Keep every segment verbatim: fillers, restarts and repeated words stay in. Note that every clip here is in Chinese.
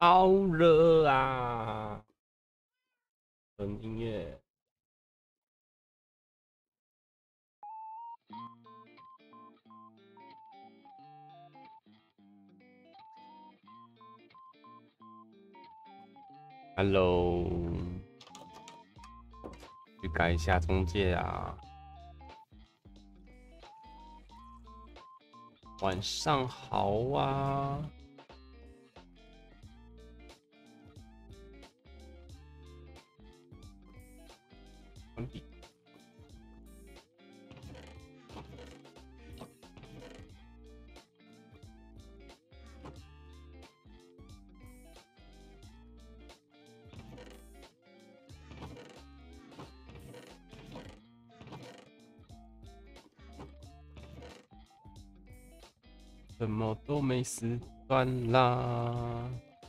好热啊！纯音乐。Hello， 去改一下中介啊。晚上好啊。关闭。什么都没事，算啦。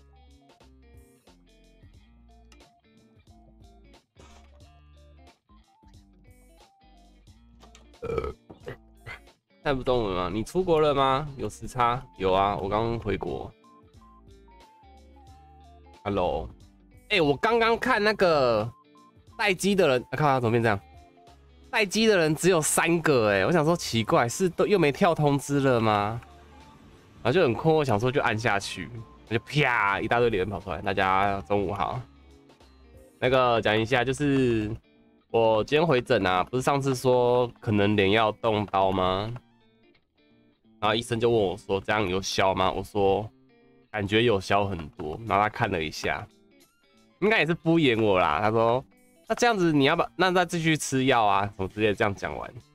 呃，看不懂了吗？你出国了吗？有时差？有啊，我刚刚回国。Hello， 哎、欸，我刚刚看那个待机的人，啊、看他怎么变这样？待机的人只有三个，哎，我想说奇怪，是都又没跳通知了吗？然后就很困惑，想说就按下去，就啪一大堆留言跑出来。大家中午好，那个讲一下，就是我今天回诊啊，不是上次说可能脸要动刀吗？然后医生就问我说这样有消吗？我说感觉有消很多，然后他看了一下，应该也是敷衍我啦。他说那这样子你要不那再继续吃药啊，什么之类的，这样讲完。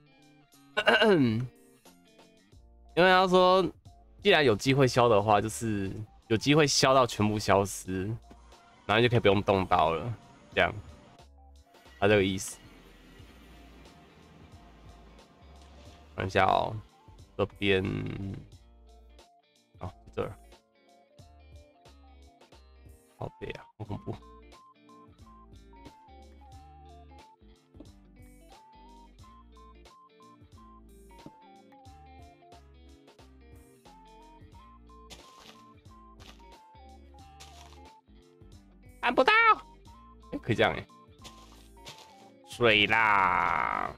因为他说，既然有机会消的话，就是有机会消到全部消失，然后就可以不用动刀了，这样，他这个意思。看一下哦，这边，哦，这儿，好悲啊，好恐怖。看不到，欸、可以这样哎、欸，水啦。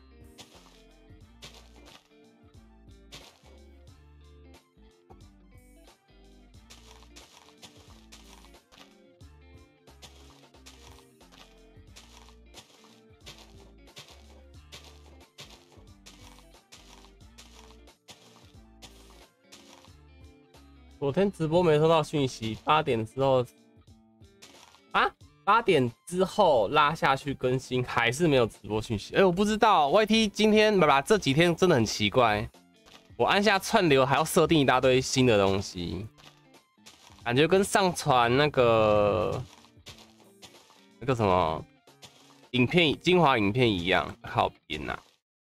昨天直播没收到讯息，八点之后啊，八点之后拉下去更新，还是没有直播讯息。哎、欸，我不知道 Y T 今天不吧，这几天真的很奇怪。我按下串流还要设定一大堆新的东西，感觉跟上传那个那个什么影片精华影片一样，靠边呐、啊！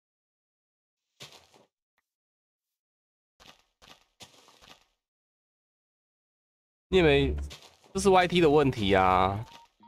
你以为这是 Y T 的问题啊？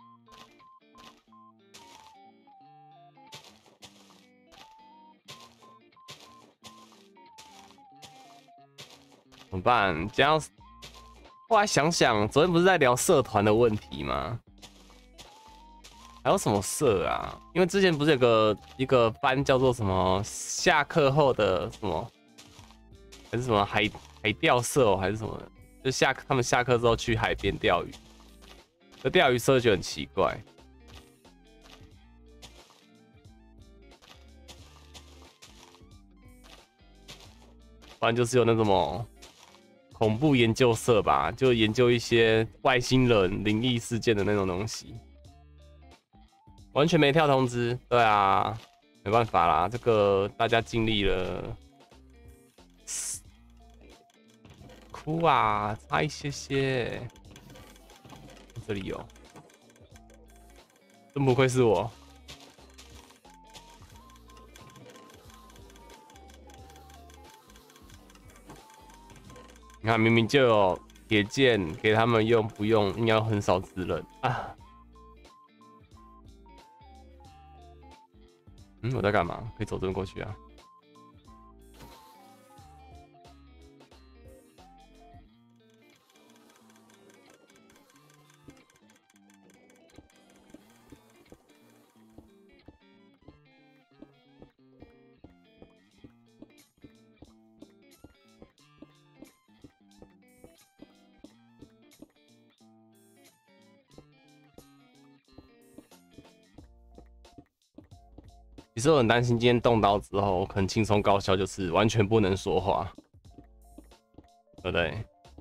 怎么办？这样后来想想，昨天不是在聊社团的问题吗？还有什么社啊？因为之前不是有个一个班叫做什么下课后的什么，还是什么海海钓社、哦、还是什么的？就下他们下课之后去海边钓鱼，这钓鱼社就很奇怪。不然就是有那什么恐怖研究社吧，就研究一些外星人、灵异事件的那种东西。完全没跳通知，对啊，没办法啦，这个大家尽力了。哭啊，差一些些。这里有，真不愧是我。你看，明明就有铁剑给他们用，不用，应该很少滋润啊。嗯，我在干嘛？可以走这边过去啊。 其实我很担心今天动刀之后，很轻松高效，就是完全不能说话，对不对？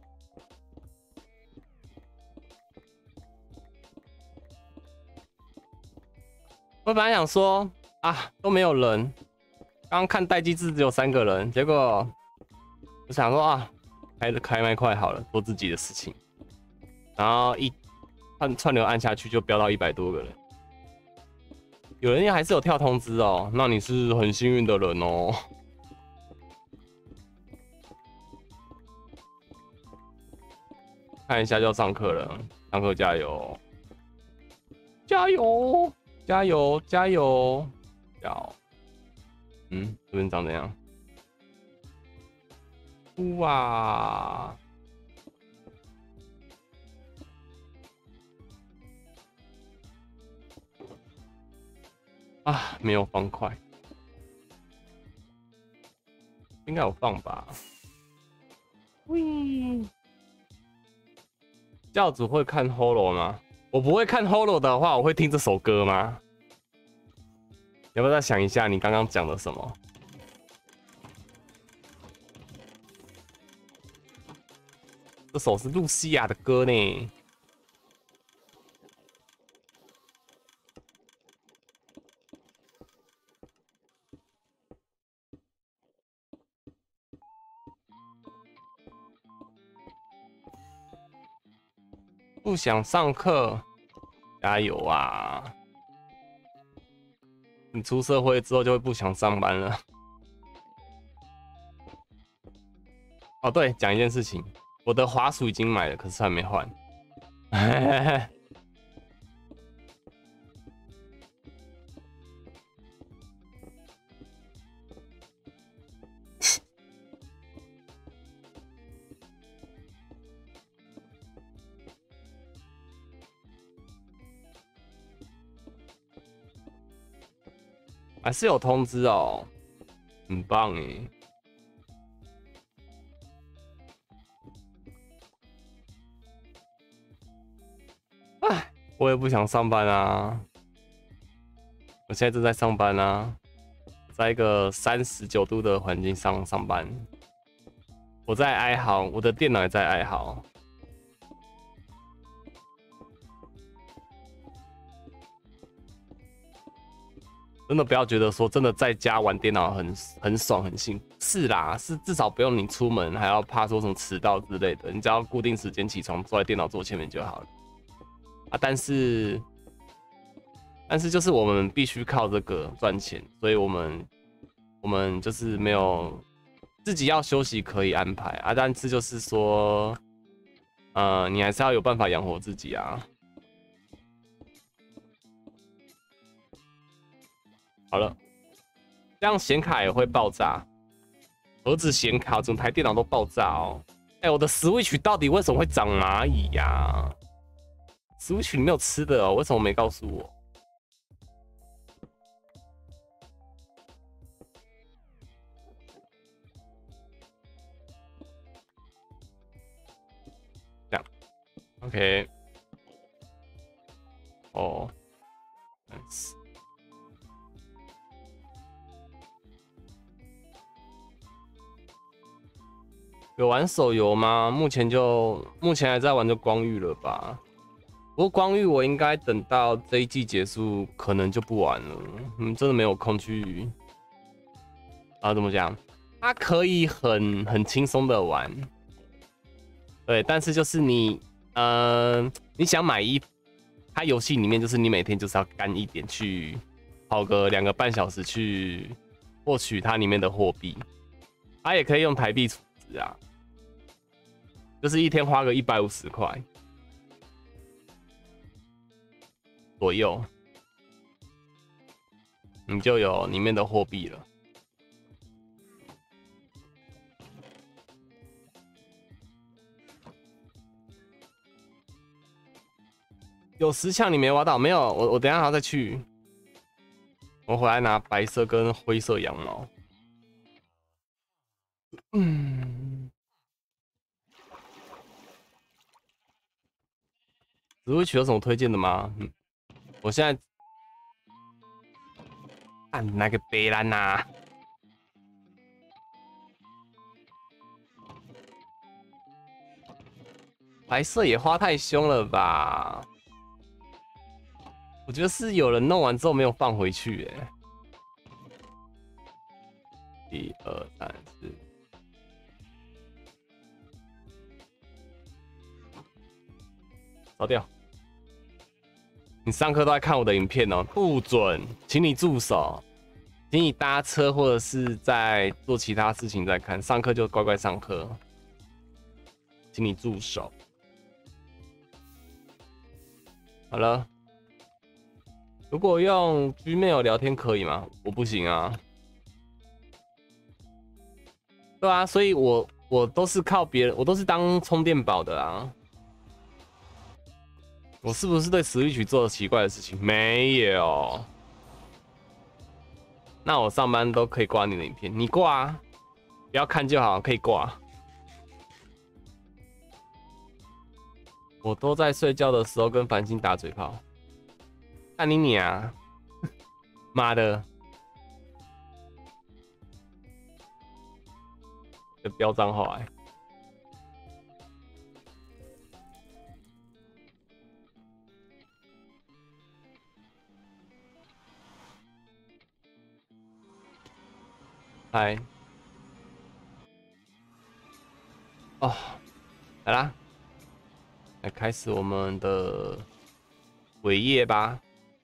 我本来想说啊，都没有人，刚刚看待机制只有三个人，结果我想说啊，开开麦快好了，做自己的事情，然后一串串流按下去就飙到一百多个人。有人还是有跳通知哦，那你是很幸运的人哦。看一下就要上课了，上课加油，加油，加油，加油，要，嗯，这边长怎样？哇！啊，没有方块，应该有放吧？喂，教主会看 Holo 吗？我不会看 Holo 的话，我会听这首歌吗？要不要再想一下你刚刚讲的什么？这首是露西亚的歌呢。不想上课，加油啊！你出社会之后就会不想上班了。哦，对，讲一件事情，我的滑鼠已经买了，可是还没换。还是有通知哦，很棒哎！哎，我也不想上班啊，我现在正在上班啊，在一个三十九度的环境上上班，我在哀嚎，我的电脑也在哀嚎。真的不要觉得说真的在家玩电脑很很爽很幸福，是啦，是至少不用你出门还要怕说什么迟到之类的，你只要固定时间起床，坐在电脑桌前面就好了啊。但是，但是就是我们必须靠这个赚钱，所以我们我们就是没有自己要休息可以安排啊，但是就是说，呃，你还是要有办法养活自己啊。好了，这样显卡也会爆炸。盒子显卡，整台电脑都爆炸哦！哎、欸，我的 Switch 到底为什么会长蚂蚁呀、啊、？Switch 你没有吃的哦，为什么没告诉我？这样 ，OK。哦 ，nice。有玩手游吗？目前就目前还在玩就光遇了吧。不过光遇我应该等到这一季结束，可能就不玩了。嗯，真的没有空去。啊，怎么讲？它可以很很轻松的玩，对，但是就是你，呃，你想买一，它游戏里面就是你每天就是要干一点去跑个两个半小时去获取它里面的货币，它也可以用台币储值啊。就是一天花个一百五十块左右，你就有里面的货币了。有十强你没挖到？没有，我我等一下还要再去。我回来拿白色跟灰色羊毛。嗯。Switch 有什么推荐的吗？嗯，我现在按那个白兰呐！白色也花太凶了吧？我觉得是有人弄完之后没有放回去，哎。一二三四，烧掉。你上课都在看我的影片哦，不准，请你住手，请你搭车或者是在做其他事情再看，上课就乖乖上课，请你住手。好了，如果用 Gmail 聊天可以吗？我不行啊。对啊，所以我我都是靠别人，我都是当充电宝的啊。我是不是对 Switch 做了奇怪的事情？没有。那我上班都可以挂你的影片，你挂啊，不要看就好，可以挂。我都在睡觉的时候跟繁星打嘴炮，看你你啊，妈的，这飙脏话哎。嗨，哦，来啦，来开始我们的尾夜吧。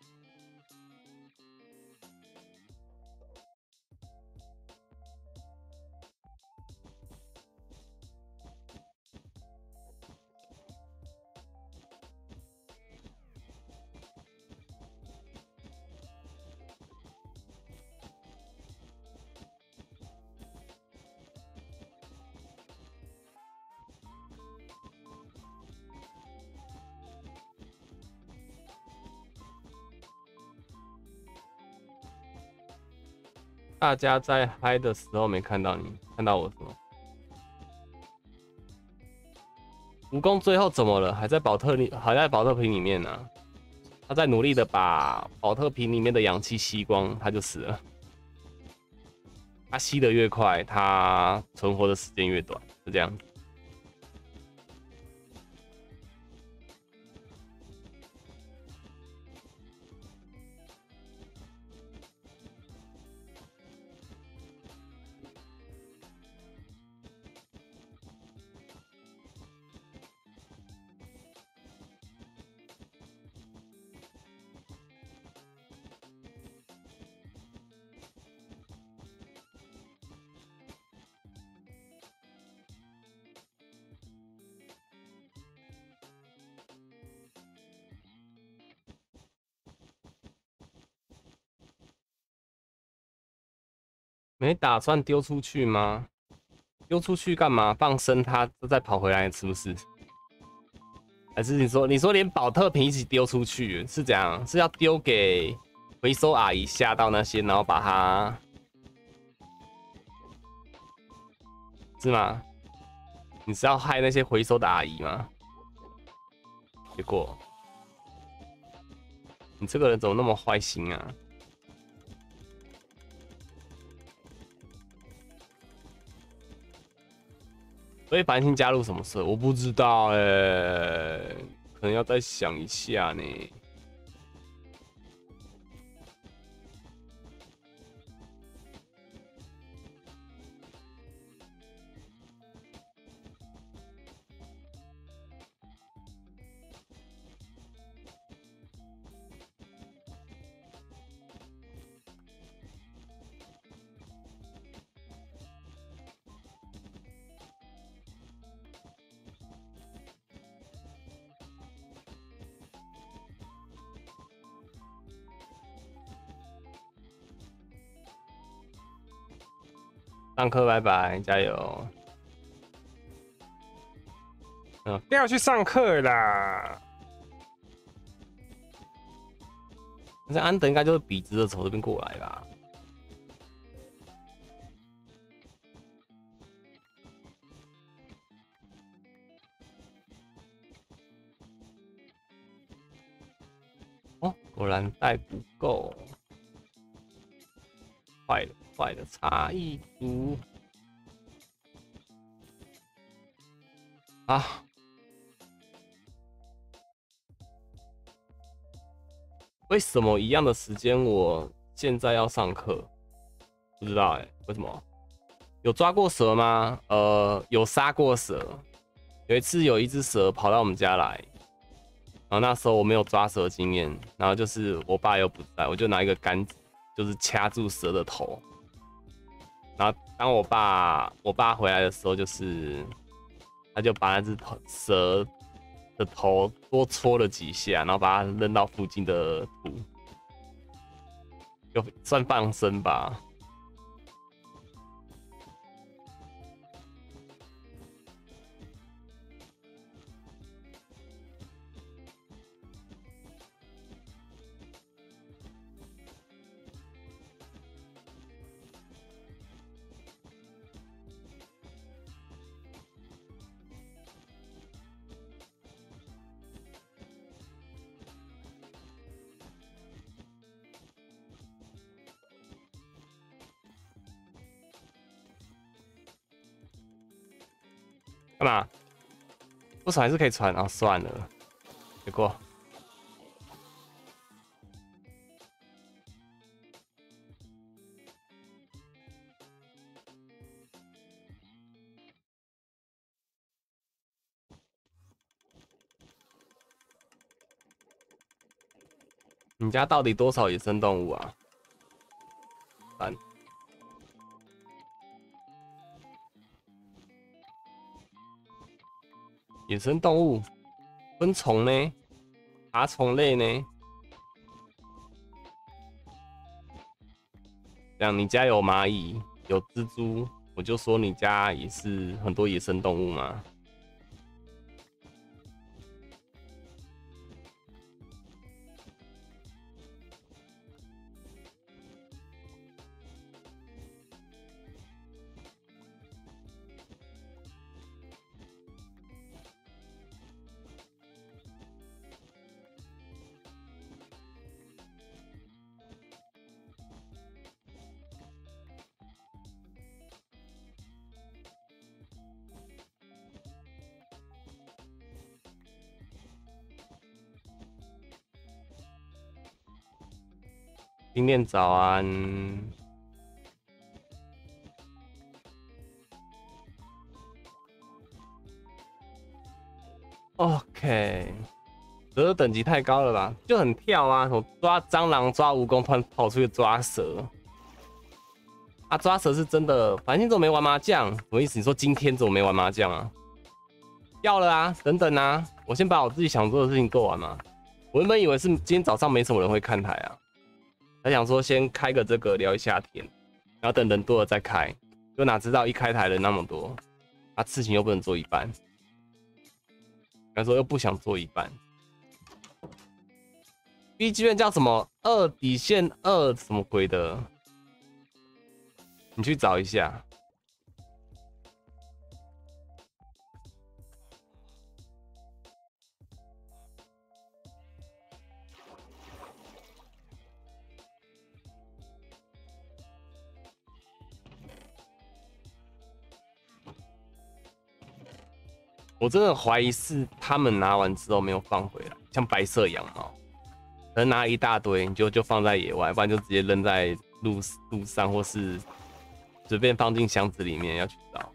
大家在嗨的时候没看到你，看到我什么？蜈蚣最后怎么了？还在保特里，还在保特瓶里面呢、啊。他在努力的把保特瓶里面的氧气吸光，他就死了。他吸得越快，他存活的时间越短，是这样。没打算丢出去吗？丢出去干嘛？放生它，再跑回来，是不是？还是你说你说连保特瓶一起丢出去是怎样？是要丢给回收阿姨吓到那些，然后把它是吗？你是要害那些回收的阿姨吗？结果你这个人怎么那么坏心啊？所以繁星加入什么社？我不知道哎、欸，可能要再想一下呢。上课拜拜，加油！嗯，不要去上课啦。这安德应该就是笔直的从这边过来吧？哦，果然带不够。 坏了，坏了，差异族啊！为什么一样的时间我现在要上课？不知道哎、欸，为什么？有抓过蛇吗？呃，有杀过蛇。有一次有一只蛇跑到我们家来，然后那时候我没有抓蛇经验，然后就是我爸又不在，我就拿一个杆子，就是掐住蛇的头。然后当我爸我爸回来的时候，就是他就把那只蛇的头多戳了几下，然后把它扔到附近的土，就算放生吧。干嘛？不传还是可以传啊、哦，算了，结果你家到底多少野生动物啊？三。野生动物，昆虫呢？爬虫类呢？这样你家有蚂蚁，有蜘蛛，我就说你家也是很多野生动物吗？冰链早安。OK， 蛇的等级太高了吧？就很跳啊，我抓蟑螂、抓蜈蚣，突然跑出去抓蛇。啊，抓蛇是真的。反正你怎么没玩麻将？什么意思？你说今天怎么没玩麻将啊？要了啊，等等啊，我先把我自己想做的事情做完嘛。我原本以为是今天早上没什么人会看台啊，还想说先开个这个聊一下天，然后等人多了再开。就哪知道一开台人那么多，啊，事情又不能做一半，然后说又不想做一半。B 剧院叫什么？二底线二什么鬼的？你去找一下。我真的怀疑是他们拿完之后没有放回来，像白色羊毛，可能拿一大堆，你就就放在野外，不然就直接扔在路路上，或是随便放进箱子里面要去找。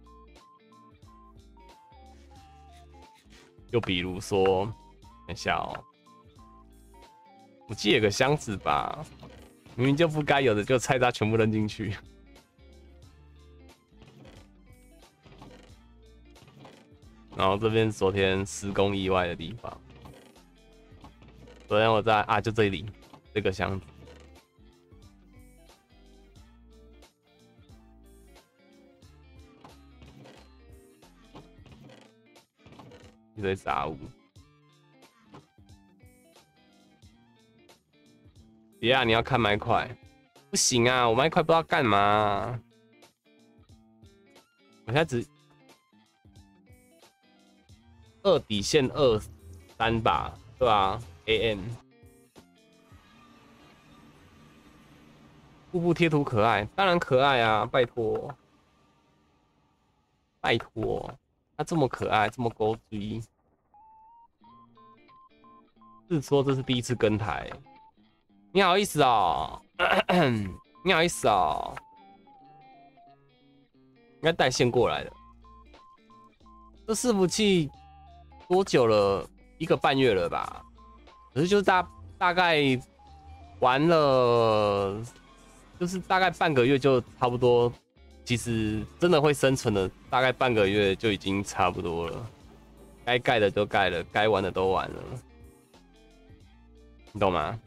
就比如说，等一下哦，我记得有个箱子吧，明明就不该有的，就菜渣全部扔进去。然后这边昨天施工意外的地方，昨天我在啊，就这里这个箱子，一堆杂物。别啊，你要看麦块，不行啊，我麦块不知道干嘛啊。我现在只二底线二三吧，对吧 ？A M。 瀑布贴图可爱，当然可爱啊！拜托，拜托，它这么可爱，这么勾追，是说这是第一次跟台，你好意思哦，你好意思哦，应该带线过来的。这伺服器多久了？一个半月了吧？可是就大大概玩了，就是大概半个月就差不多。其实真的会生存的，大概半个月就已经差不多了。该盖的都盖了，该玩的都玩了，你懂吗？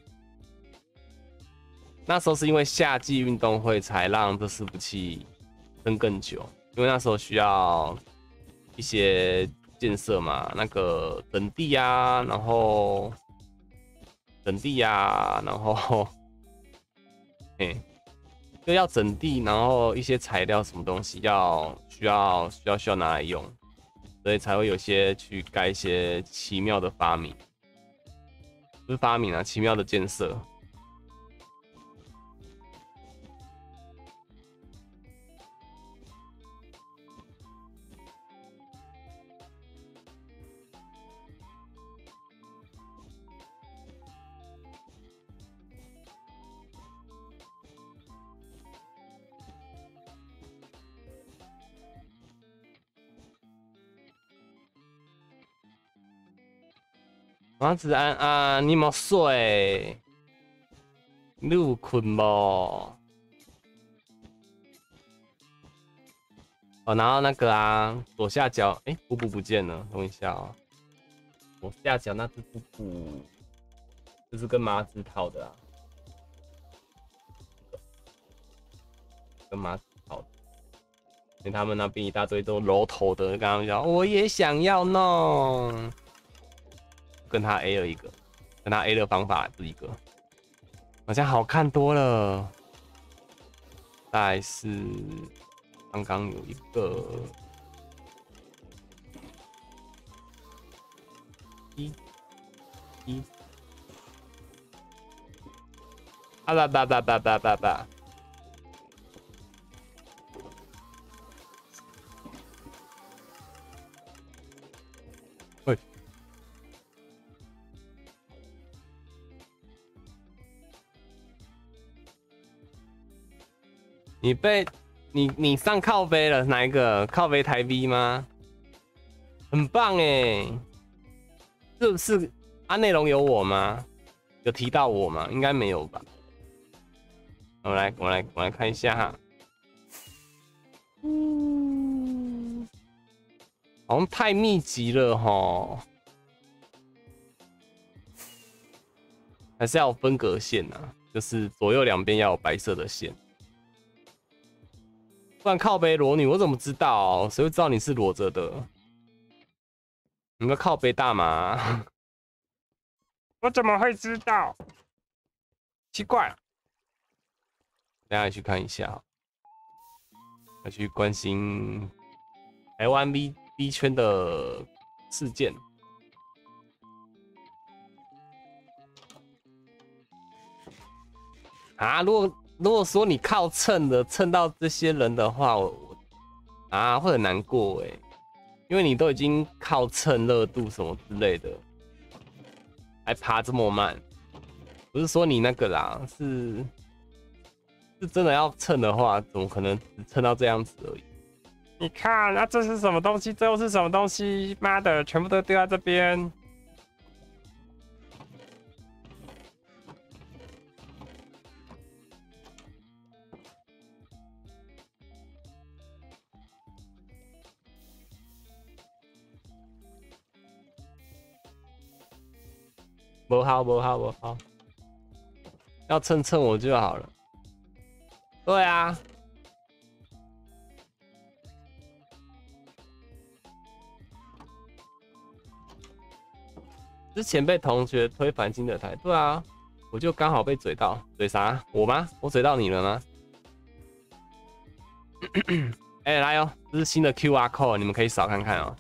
那时候是因为夏季运动会才让这伺服器撑更久，因为那时候需要一些建设嘛，那个整地啊，然后整地啊，然后，哎，就要整地，然后一些材料什么东西要需要需要需要拿来用，所以才会有些去盖一些奇妙的发明，不是发明啊，奇妙的建设。王子安安，你有没有睡？你有困不？哦，然后那个啊，左下角，哎、欸，布布不见了，等一下哦。左下角那只布布，这是跟麻子套的啊，跟麻子套的。因为他们那边一大堆都揉头的，跟他们讲，我也想要弄。跟他 A 了一个，跟他 A 的方法是一个，好像好看多了。再来是刚刚有一个一一，啊啦吧吧吧吧吧吧。你被你你上靠背了，哪一个靠背台 V 吗？很棒哎，是不是？啊，内容有我吗？有提到我吗？应该没有吧。我来我来我来看一下哈。嗯，好像太密集了齁，还是要有分隔线啊，就是左右两边要有白色的线。不然靠背裸女，我怎么知道？谁会知道你是裸着的？你们靠背大麻？我怎么会知道？奇怪，等下去看一下，要去关心台湾 V V 圈的事件。啊，如果如果说你靠蹭的蹭到这些人的话，我我啊会很难过哎，因为你都已经靠蹭热度什么之类的，还爬这么慢，不是说你那个啦，是是真的要蹭的话，怎么可能只蹭到这样子而已？你看，那、啊、这是什么东西？这又是什么东西？妈的，全部都丢在这边。不好，不好，不好，要蹭蹭我就好了。对啊，之前被同学推繁星的台，对啊，我就刚好被嘴到，嘴啥？我吗？我嘴到你了吗？哎、欸，来哦，这是新的 Q R code， 你们可以扫看看哦。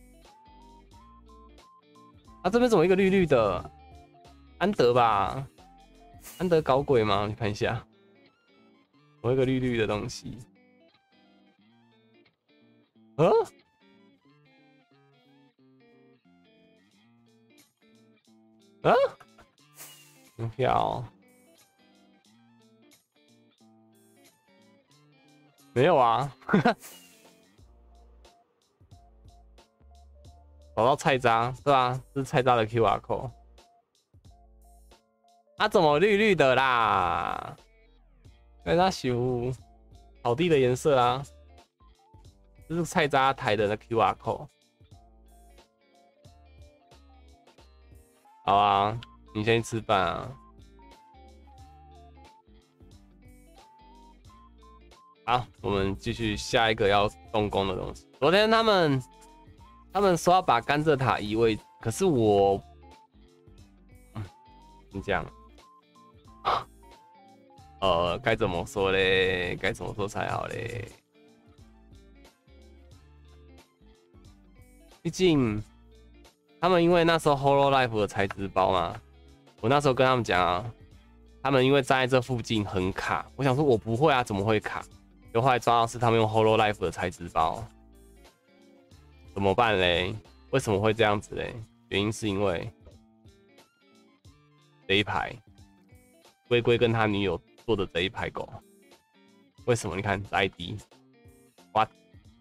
啊，这边怎么一个绿绿的？安德吧？安德搞鬼吗？你看一下。 我有个绿绿的东西。呃？啊？股票？没有啊。找到菜渣，对吧？这是菜渣的 Q R code。它怎么绿绿的啦？因为它修草地的颜色啊。这是菜渣台的那 Q R code。好啊，你先去吃饭啊。好，我们继续下一个要动工的东西。昨天他们他们说要把甘蔗塔移位，可是我，嗯，你讲，呃，该怎么说嘞？该怎么说才好嘞？毕竟他们因为那时候 Hololive 的材质包嘛，我那时候跟他们讲啊，他们因为站在这附近很卡，我想说我不会啊，怎么会卡？就后来抓到是他们用 Hololive 的材质包，怎么办嘞？为什么会这样子嘞？原因是因为这一排龟龟跟他女友做的这一排狗，为什么？你看 I D，what？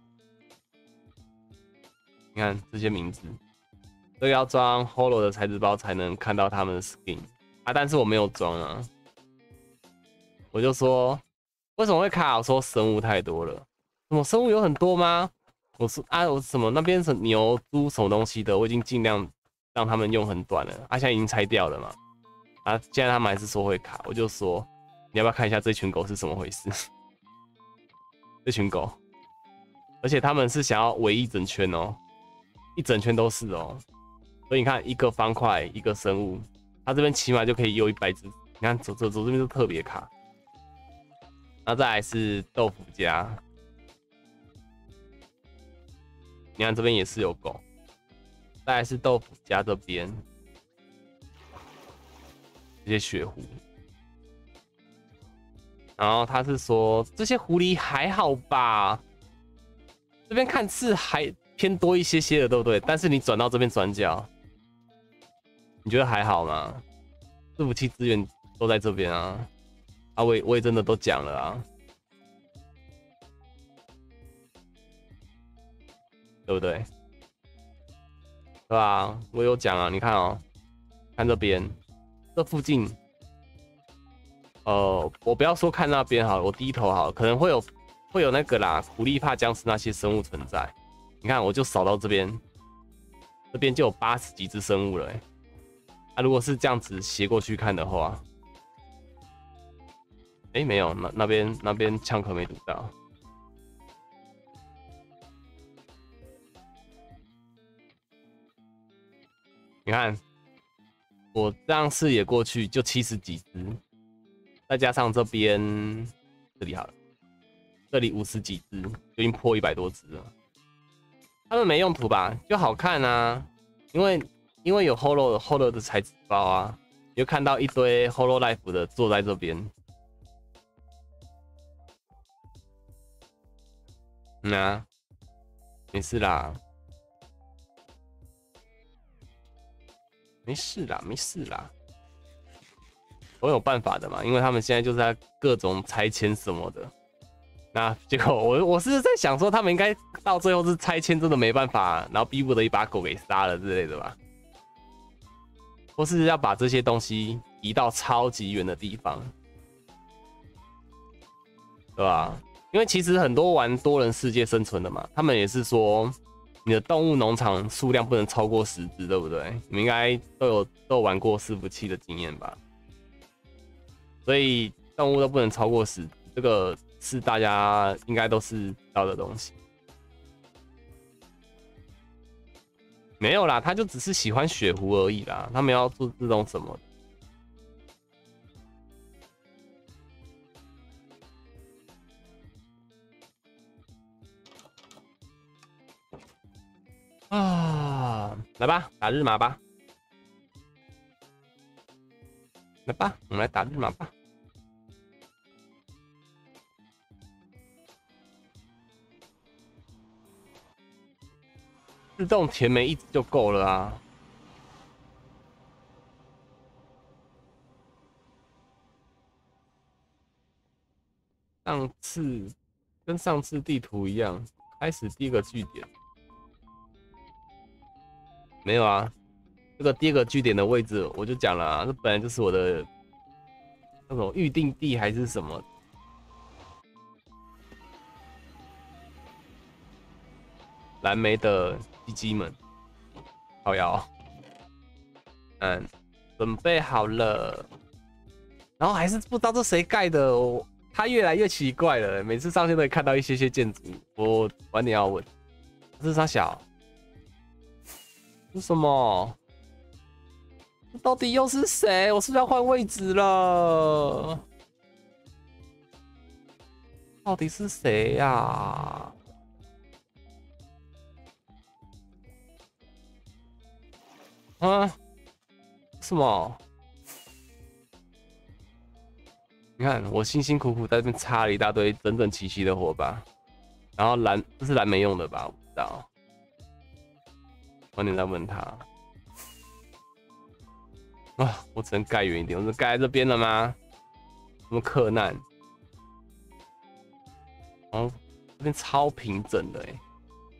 你看这些名字，这个要装 Holo 的材质包才能看到他们的 skin 啊，但是我没有装啊，我就说为什么会卡？我说生物太多了，什么生物有很多吗？我说啊，我什么那边是牛、猪什么东西的，我已经尽量让他们用很短了，啊，现在已经拆掉了嘛，啊，现在他们还是说会卡，我就说你要不要看一下这群狗是什么回事？这群狗，而且他们是想要围一整圈哦，一整圈都是哦，所以你看一个方块一个生物，它这边起码就可以有一百只，你看走走走这边就特别卡，然后再来是豆腐家。你看这边也是有狗，再来是豆腐家这边这些雪狐，然后他是说这些狐狸还好吧，这边看似还偏多一些些的，对不对？但是你转到这边转角，你觉得还好吗？伺服器资源都在这边啊，啊我也我也真的都讲了啊，对不对？对吧？我有讲啊，你看哦，看这边，这附近，呃，我不要说看那边好了，我低头好了，可能会有会有那个啦，狐狸怕僵尸那些生物存在。你看，我就扫到这边，这边就有八十几只生物了、欸。啊，如果是这样子斜过去看的话，哎、欸，没有，那那边那边枪壳没堵到。你看，我这样视野过去就七十几只，再加上这边这里好了，这里五十几只，就已经破一百多只了。他们没用途吧？就好看啊，因为因为有 Holo Holo 的材质包啊，你就看到一堆 Hololive 的坐在这边。嗯啊，没事啦。没事啦，没事啦，我有办法的嘛，因为他们现在就是在各种拆迁什么的。那结果我我是在想说，他们应该到最后是拆迁真的没办法，然后逼不得已把狗给杀了之类的吧，或是要把这些东西移到超级远的地方，对吧？因为其实很多玩多人世界生存的嘛，他们也是说。你的动物农场数量不能超过十只，对不对？你们应该都有都有玩过伺服器的经验吧？所以动物都不能超过十，这个是大家应该都是知道的东西。没有啦，他就只是喜欢雪狐而已啦，他们要做这种什么？啊，来吧，打日麻吧，来吧，我们来打日麻吧。 自动填没一只就够了啊。上次跟上次地图一样，开始第一个据点。没有啊，这个第二个据点的位置我就讲了啊，这本来就是我的那种预定地还是什么。蓝莓的鸡鸡们，好摇。嗯，准备好了。然后还是不知道这谁盖的哦，它越来越奇怪了。每次上线都会看到一些些建筑，我晚点要问。这是啥小？这是什么？这到底又是谁？我是不是要换位置了？到底是谁呀、啊？啊？什么？你看，我辛辛苦苦在这边插了一大堆整整齐齐的火把，然后蓝这是蓝莓用的吧？我不知道，晚点再问他。啊，我只能盖远一点，我是盖在这边了吗？什么克难？哦，这边超平整的哎。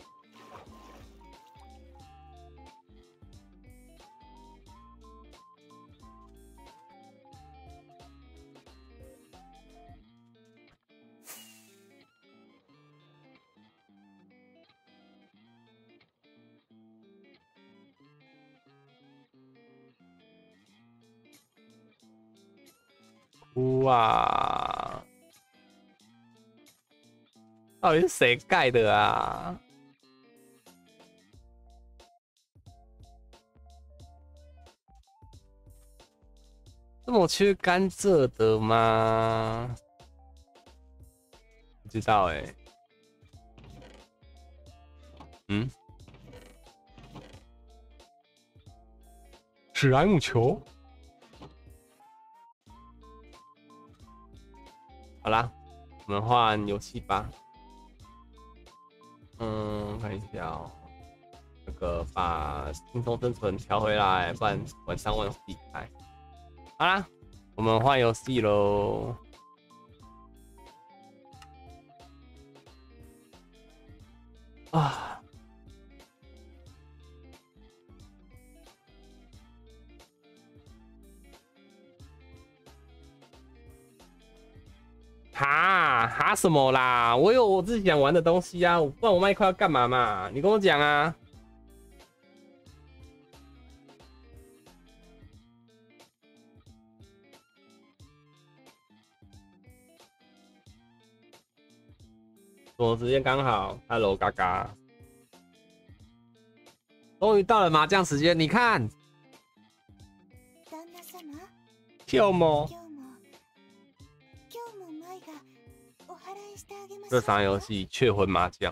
哇，到底是谁盖的啊？这么缺甘蔗的吗？不知道哎、欸。嗯，史莱姆球。好啦，我们换游戏吧。嗯，看一下哦，那个把轻松生存调回来，不然晚上忘记开。好啦，我们换游戏喽。啊！哈哈什么啦？我有我自己想玩的东西啊，不然我麦克要干嘛嘛？你跟我讲啊。我时间刚好 ，Hello 嘎嘎，终于到了麻将时间，你看，跳吗？这场游戏雀魂麻将，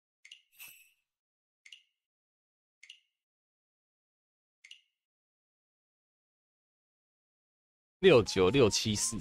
六九六七四。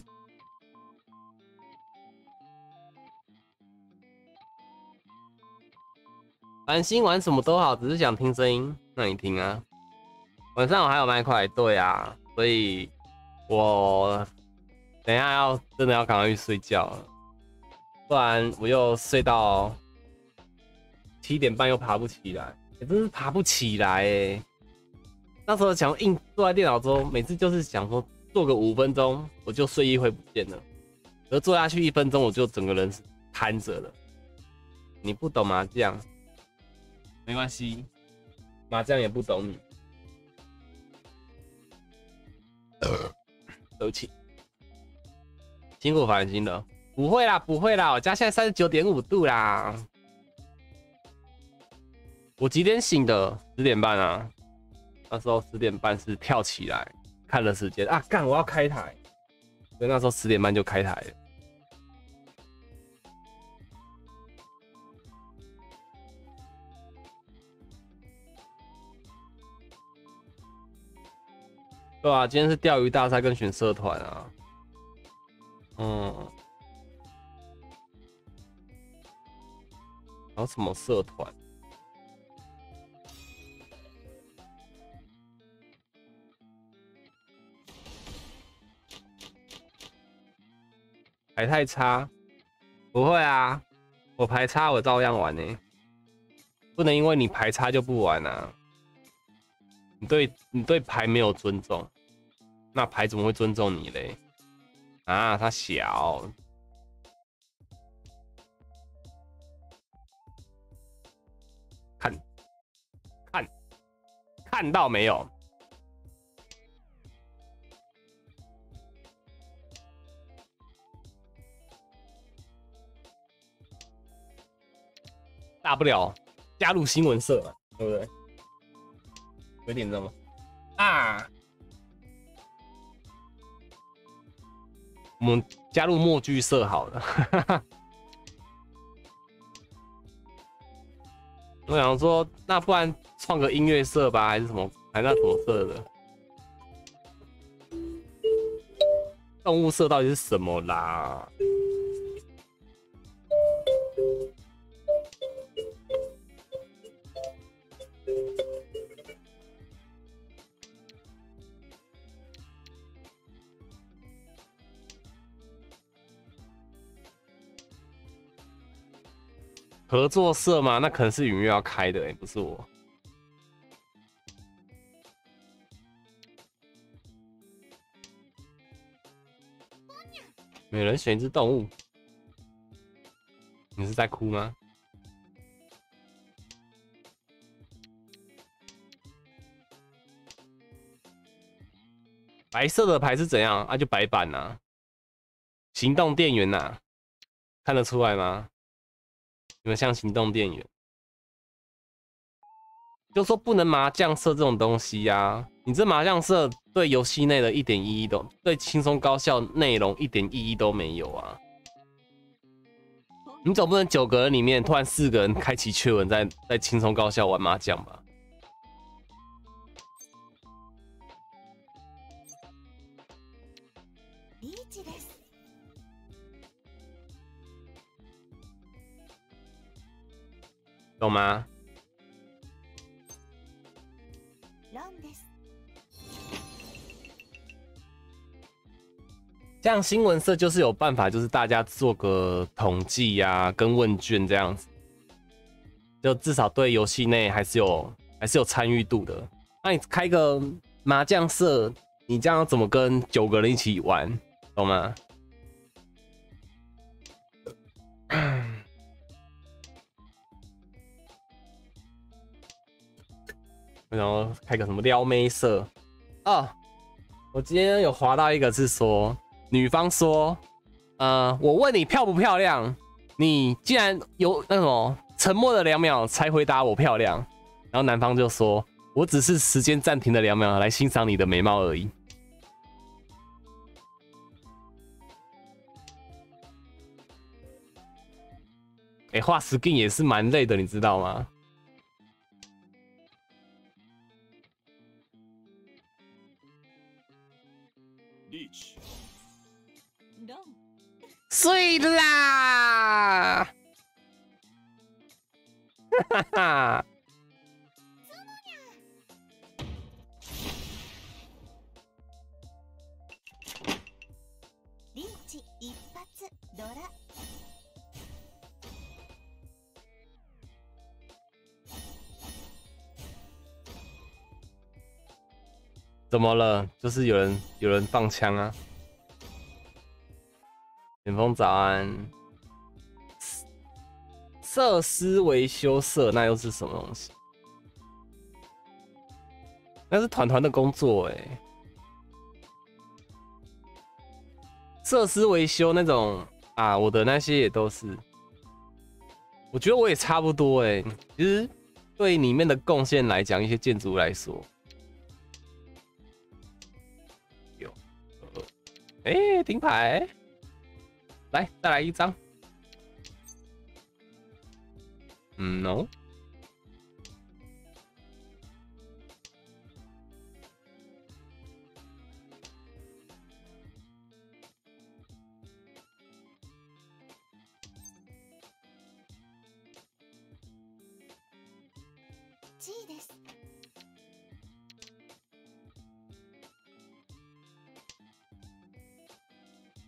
繁星玩什么都好，只是想听声音，那你听啊。晚上我还有麦块，对啊，所以我等一下要真的要赶快去睡觉了，不然我又睡到七点半又爬不起来，欸、真是爬不起来哎、欸。那时候想硬坐在电脑中，每次就是想说坐个五分钟，我就睡意会不见了，而坐下去一分钟，我就整个人瘫着了。你不懂麻将。没关系，麻将也不懂你。对不起，辛苦繁星了。不会啦，不会啦，我家现在三十九点五度啦。我几点醒的？十点半啊。那时候十点半是跳起来看了时间啊，干我要开台，所以那时候十点半就开台了。对啊，今天是钓鱼大赛跟选社团啊。嗯，还有什么社团？ 牌太差，不会啊，我牌差我照样玩呢、欸，不能因为你牌差就不玩啊。你对你对牌没有尊重，那牌怎么会尊重你嘞？啊，他小，看看看到没有？大不了加入新闻社嘛，对不对？有点这么啊，我们加入默剧社好了。我想说，那不然创个音乐社吧，还是什么，还是那什么社的？动物社到底是什么啦？合作社吗？那可能是允月要开的、欸，不是我。每人选一只动物，你是在哭吗？白色的牌是怎样啊？就白板呐、啊，行动电源呐、啊，看得出来吗？你们像行动电源，就说不能麻将社这种东西呀、啊。你这麻将社对游戏内的一点意义都，对轻松高效内容一点意义都没有啊。你总不能九个人里面突然四个人开启雀文在在轻松高效玩麻将吧？懂吗？像新闻社就是有办法，就是大家做个统计呀、啊，跟问卷这样子，就至少对游戏内还是有还是有参与度的。那你开个麻将社，你这样怎么跟九个人一起玩，懂吗？然后开个什么撩妹社啊？我今天有滑到一个是说。女方说：“呃，我问你漂不漂亮，你竟然有那什么沉默了两秒才回答我漂亮。”然后男方就说：“我只是时间暂停了两秒来欣赏你的美貌而已。”哎、欸，画 skin 也是蛮累的，你知道吗？睡啦！哈哈哈！リーチ一発ドラ。怎么了？就是有人有人放枪啊！远峰早安。设施维修社那又是什么东西？那是团团的工作哎、欸。设施维修那种啊，我的那些也都是。我觉得我也差不多哎、欸。其实对里面的贡献来讲，一些建筑来说，有，哎、欸，停牌，来再来一张。嗯 ，no。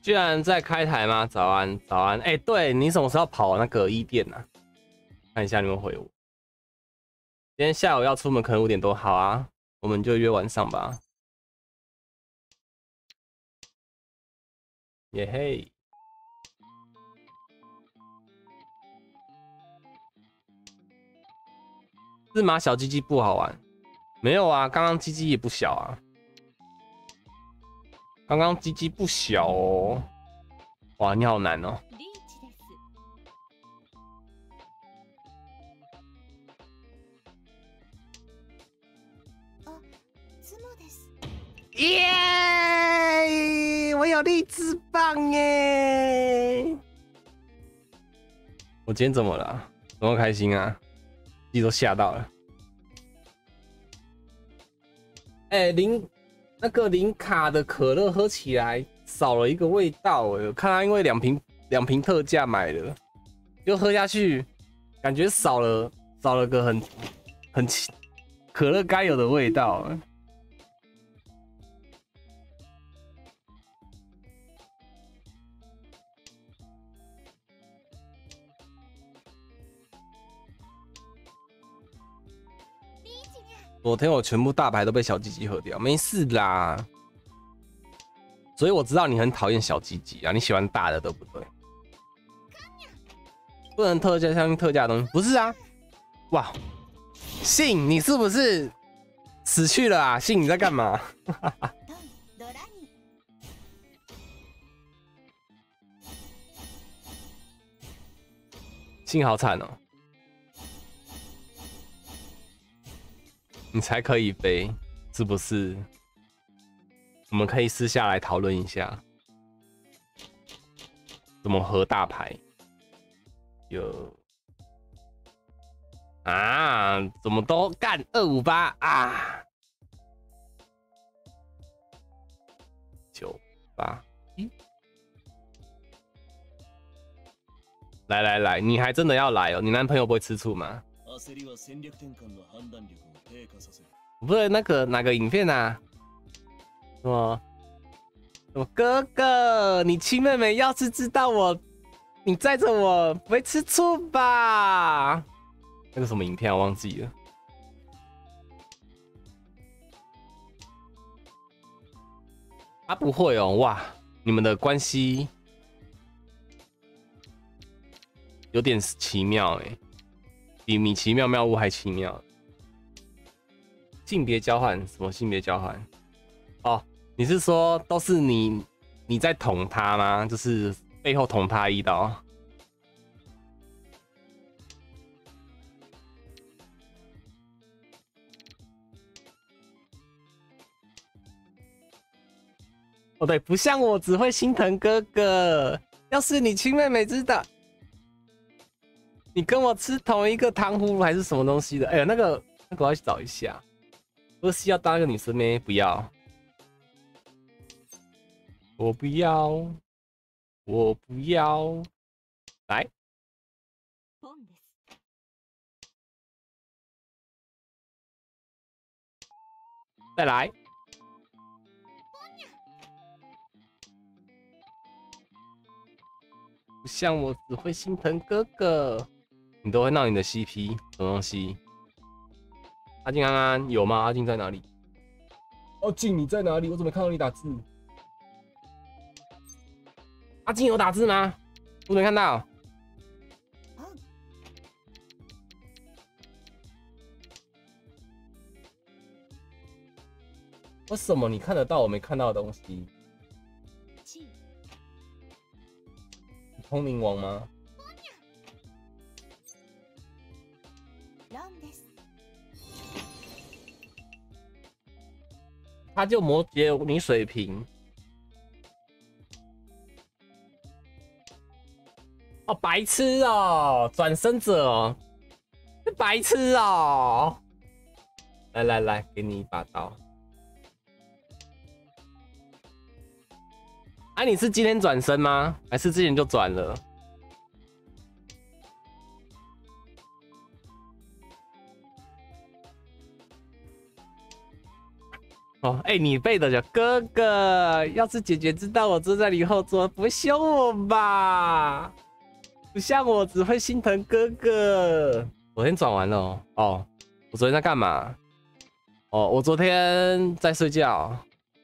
居然在开台吗？早安，早安。哎、欸，对你什么时候跑那个一店啊？看一下你们回我。今天下午要出门，可能五点多。好啊，我们就约晚上吧。耶嘿！是吗？小鸡鸡不好玩？没有啊，刚刚鸡鸡也不小啊。刚刚鸡鸡不小哦。哇，你好难哦。耶！ Yeah! 我有荔枝棒耶！我今天怎么了？怎么开心啊？自己都吓到了。哎、欸，零那个零卡的可乐喝起来少了一个味道哎，我看他因为两瓶两瓶特价买的，就喝下去，感觉少了少了个很很可乐该有的味道。昨天我全部大牌都被小鸡鸡喝掉，没事啦。所以我知道你很讨厌小鸡鸡啊，你喜欢大的，对不对？不能特价相信特价的东西，不是啊？哇，信你是不是死去了啊？信你在干嘛？信好惨哦。你才可以飞，是不是？我们可以私下来讨论一下，怎么喝大牌？有啊，怎么都干二五八啊？九八一，来来来，你还真的要来哦？你男朋友不会吃醋吗？不是那个哪个影片啊？什么？什么哥哥？你亲妹妹要是知道我，你载着我，不会吃醋吧？那个什么影片我忘记了。他、啊、不会哦，哇，你们的关系有点奇妙哎，比米奇妙妙屋还奇妙。性别交换？什么性别交换？哦，你是说都是你你在捅他吗？就是背后捅他一刀？哦，对，不像我只会心疼哥哥。要是你亲妹妹知道你跟我吃同一个糖葫芦还是什么东西的，哎呀，那个那个我要去找一下。不是要当一个女生咩？不要，我不要，我不要，来，再来。不像我只会心疼哥哥，你都会闹你的 C P 什么东西？阿静安安有吗？阿静在哪里？阿静你在哪里？我怎么没看到你打字？阿静有打字吗？我没看到。为什么你看得到我没看到的东西？通灵王吗？他就摩羯，你水瓶。哦，白痴哦，转生者哦，白痴哦。来来来，给你一把刀。啊，你是今天转生吗？还是之前就转了？ 哦，哎、欸，你背的叫哥哥，要是姐姐知道我坐在你后座，不会凶我吧？不像我，只会心疼哥哥。昨天转完了哦，哦，我昨天在干嘛？哦，我昨天在睡觉。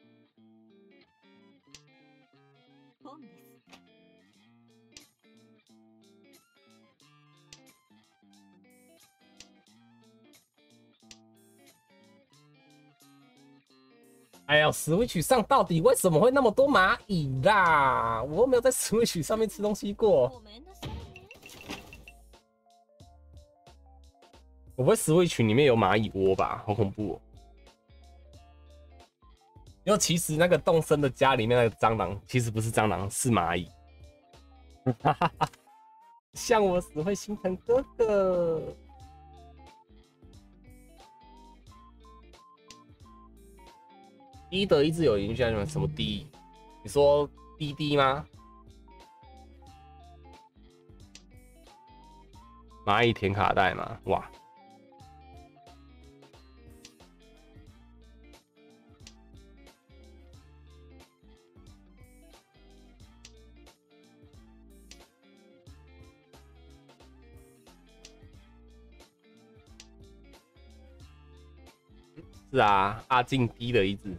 哎呀 ，Switch 上到底为什么会那么多蚂蚁啦？我又没有在 Switch 上面吃东西过。我不会 Switch 里面有蚂蚁窝吧？好恐怖哦！因为其实那个动森的家里面那个蟑螂，其实不是蟑螂，是蚂蚁。像我只会心疼哥哥。滴的一直有影响你们什么滴？你说滴滴吗？蚂蚁填卡带吗？哇！是啊，阿静滴了一只。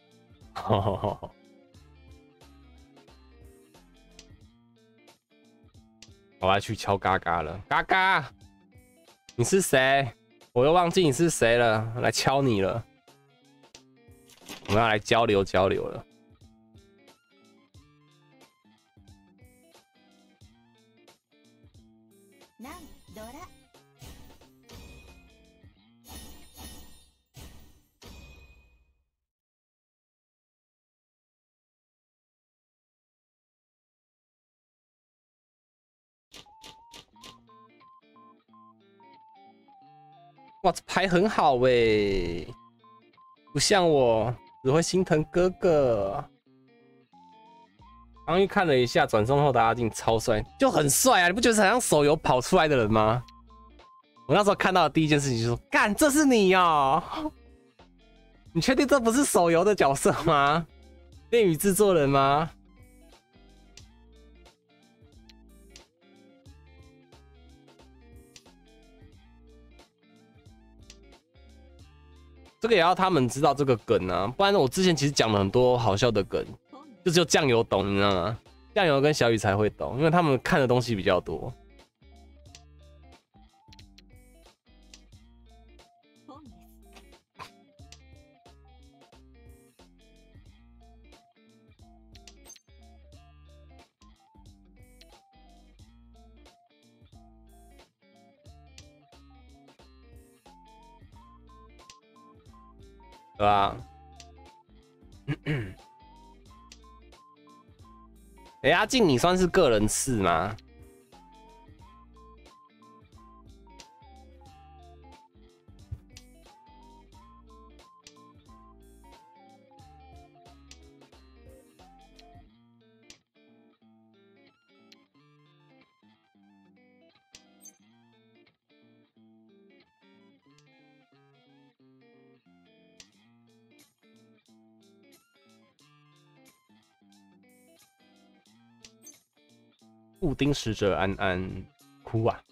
我要去敲嘎嘎了，嘎嘎，你是谁？我又忘记你是谁了，来敲你了。我们要来交流交流了。哇，这牌很好喂，不像我只会心疼哥哥。刚一看了一下转送后的阿静超帅，就很帅啊！你不觉得好像手游跑出来的人吗？我那时候看到的第一件事情就是说，干，这是你哦！你确定这不是手游的角色吗？恋与制作人吗？这个也要他们知道这个梗啊，不然我之前其实讲了很多好笑的梗，就只有酱油懂，你知道吗？酱油跟小雨才会懂，因为他们看的东西比较多。对吧？哎、欸，阿静，你算是个人次吗？布丁使者安安哭啊！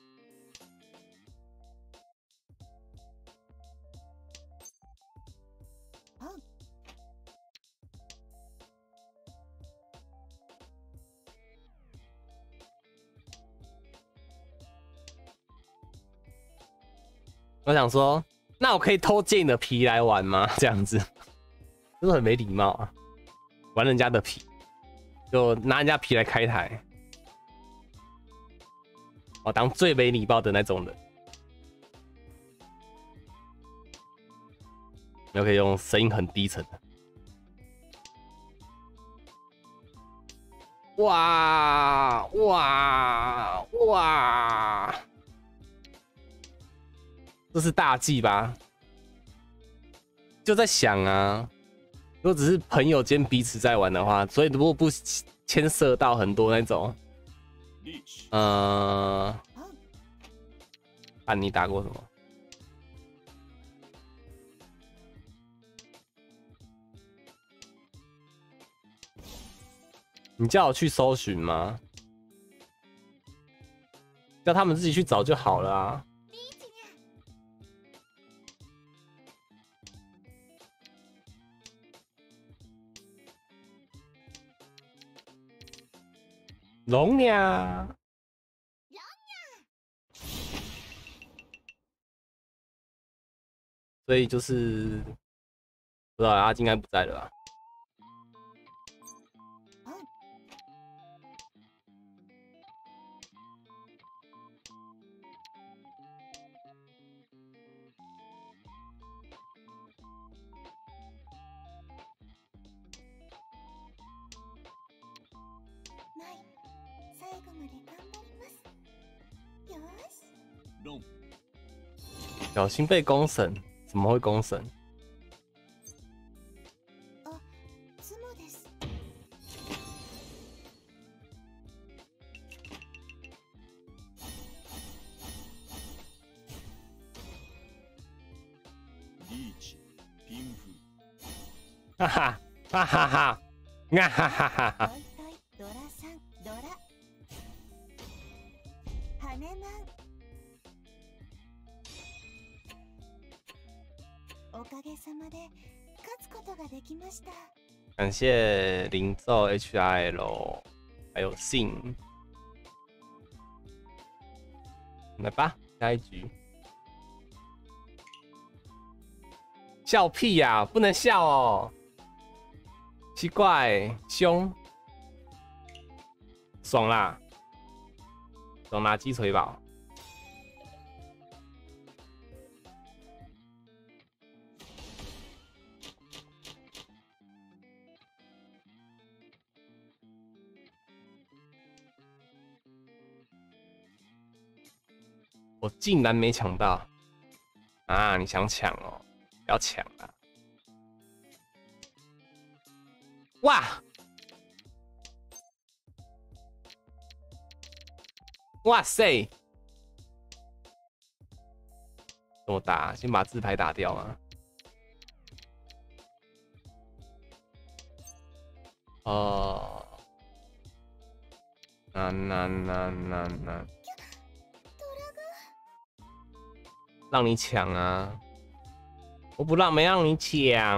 我想说，那我可以偷借你的皮来玩吗？这样子，真的很没礼貌啊！玩人家的皮，就拿人家皮来开台。我当最没礼貌的那种人，又可以用声音很低沉的。哇哇哇！这是大忌吧？就在想啊，如果只是朋友间彼此在玩的话，所以如果不牵涉到很多那种。呃，安妮打过什么？ 你叫我去搜寻吗？叫他们自己去找就好了啊。龙呀！所以就是不知道阿金应该不在了吧？小心被公审，怎么会公审？哈哈哈哈哈！啊哈哈哈哈！感谢灵咒 H I L， 还有信，来吧，下一局。笑屁呀、啊，不能笑哦，奇怪，凶，爽啦，爽啦，鸡腿堡。我竟然没抢到啊！你想抢哦？不要抢啊！哇！哇塞！怎么打？先把字牌打掉啊！哦，那那那那那。让你抢啊！我不让，没让你抢。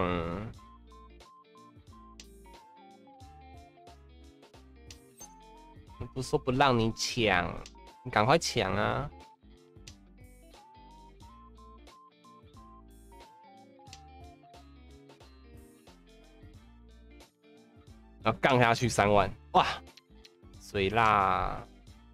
我不说不让你抢，你赶快抢啊！然后杠下去三万，哇！水啦！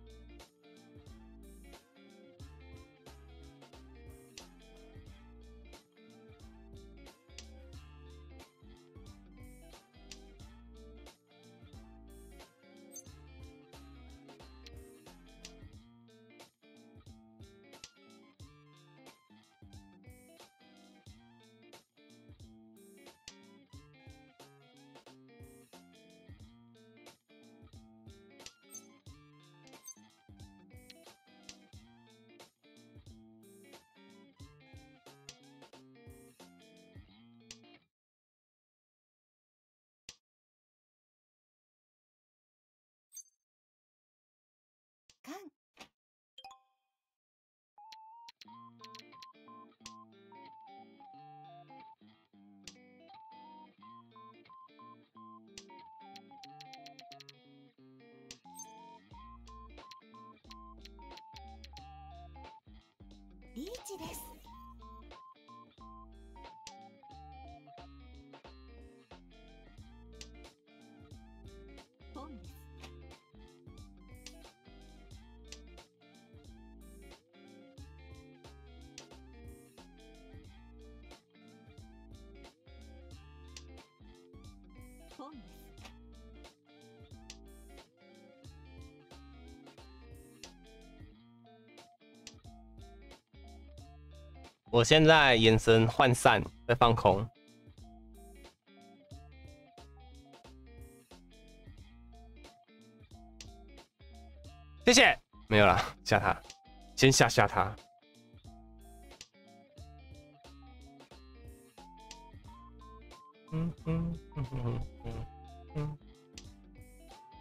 リーチです。ポンです。ポンです。 我现在眼神涣散，在放空。谢谢，没有啦，吓他，先吓吓他。嗯嗯嗯嗯嗯嗯。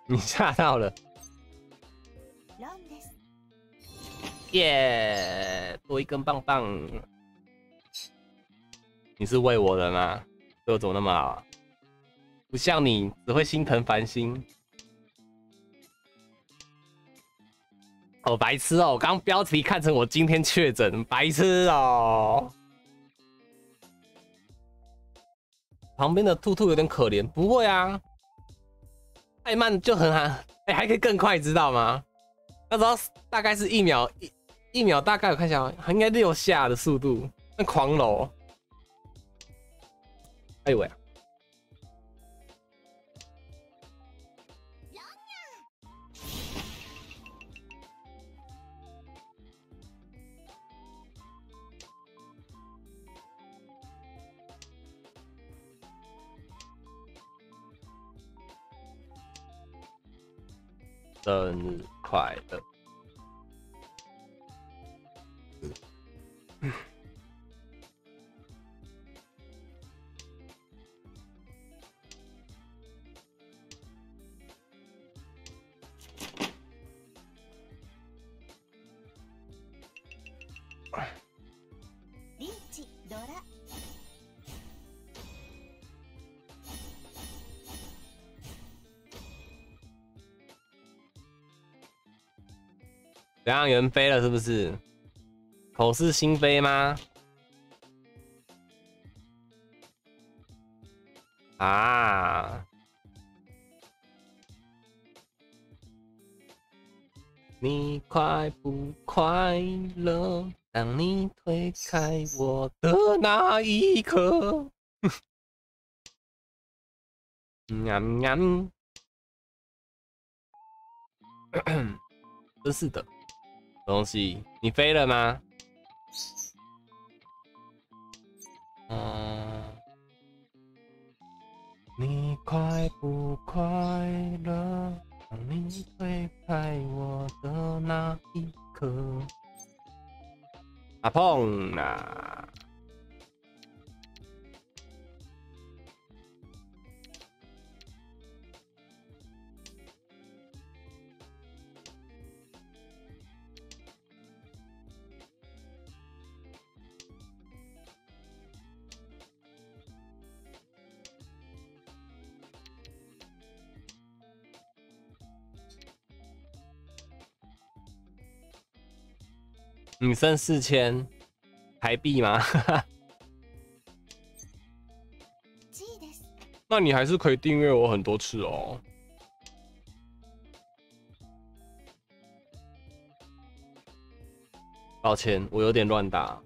你吓到了， ロンです。 耶！多一根棒棒。你是为我的吗？对我怎么那么好啊？不像你，只会心疼烦心。哦，白痴哦！我刚标题看成我今天确诊，白痴哦。旁边的兔兔有点可怜，不会啊，太慢就很还，哎、欸，还可以更快，知道吗？那时候大概是一秒一一秒，大概我看一下，应该六下的速度，那狂揉。哎呦喂！生日快乐！ リーチドラ。 怎样？有人飞了是不是？口是心非吗？啊！你快不快乐？当你推开我的那一刻。喵喵！真是的。东西，你飞了吗？嗯，你快不快乐？当你推开我的那一刻。阿碰啊！你剩四千台币吗？那你还是可以订阅我很多次哦。抱歉，我有点乱打。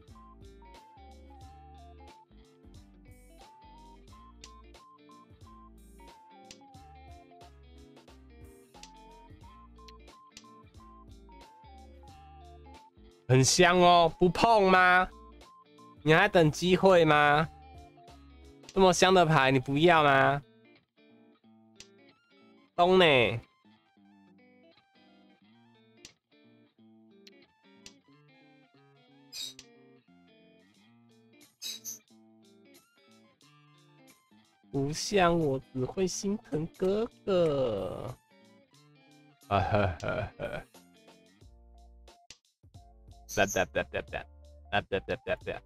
很香哦，不碰吗？你还等机会吗？这么香的牌你不要吗？东呢？不像我只会心疼哥哥。啊哈哈哈！哒哒哒哒哒，哒哒哒哒哒。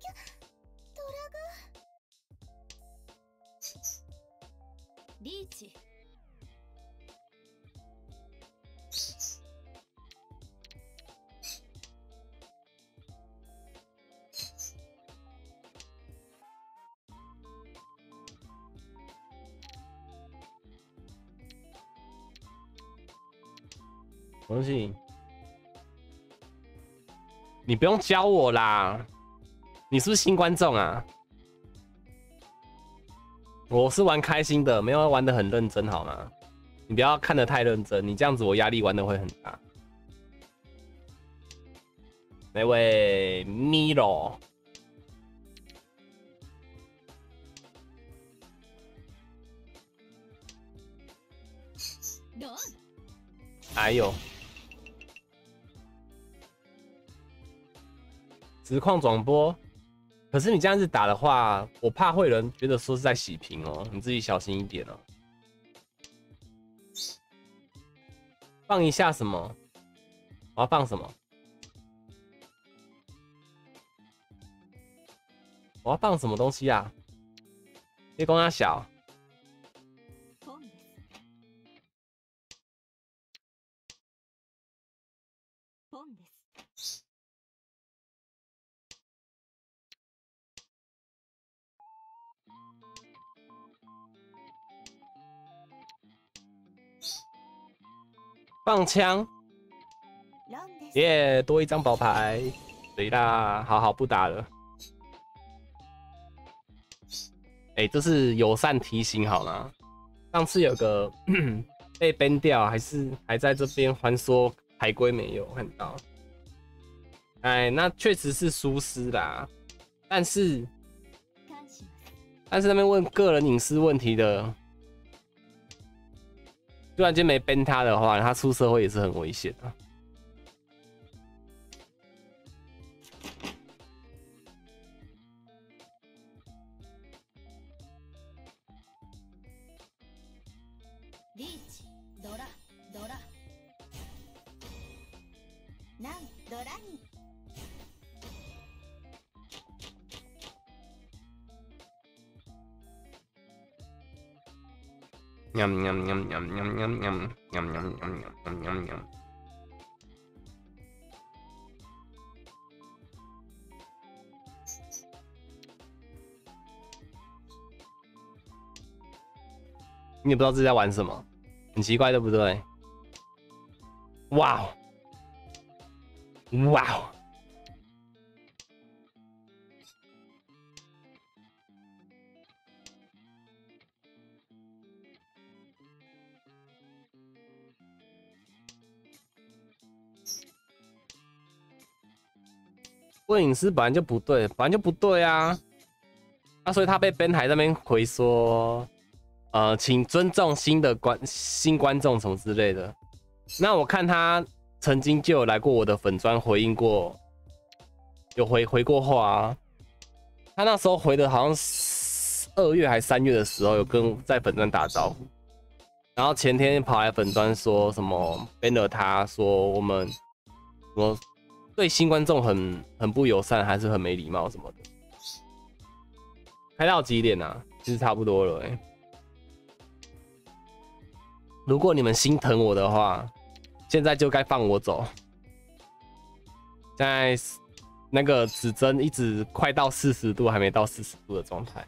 リーチ。 东西，你不用教我啦。你是不是新观众啊？我是玩开心的，没有玩得很认真，好吗？你不要看得太认真，你这样子我压力玩得会很大。那位米罗，哎呦！实况转播，可是你这样子打的话，我怕会有人觉得说是在洗屏哦，你自己小心一点哦。 放一下什么？我要放什么？我要放什么东西啊？别光它小。 本です本です。 放枪， ロンです。 耶、多一张宝牌，对啦，好好不打了。哎、欸，这是友善提醒好吗？上次有个被 ban 掉，还是还在这边还说海龟没有看到。哎，那确实是疏失啦，但是感します。 但是那边问个人隐私问题的。突然间没 ban 他的话，他出社会也是很危险的、啊。 リーチ、ドラ、ドラ。なん、ドラに。 喵喵喵喵喵喵喵喵喵喵喵喵喵。你也不知道自己在玩什么，很奇怪，对不对？哇哦，哇哦！问隐私本来就不对，本来就不对啊！啊，所以他被 ban 还在那边回说，呃，请尊重新的观新观众什么之类的。那我看他曾经就有来过我的粉专回应过，有回回过话啊。他那时候回的好像是二月还三月的时候，有跟在粉专打招呼，然后前天跑来粉专说什么 ban 了他，说我们什么。对新观众很很不友善，还是很没礼貌什么的。开到几点啊？其实差不多了哎、欸。如果你们心疼我的话，现在就该放我走。现在那个指针一直快到四十度，还没到四十度的状态。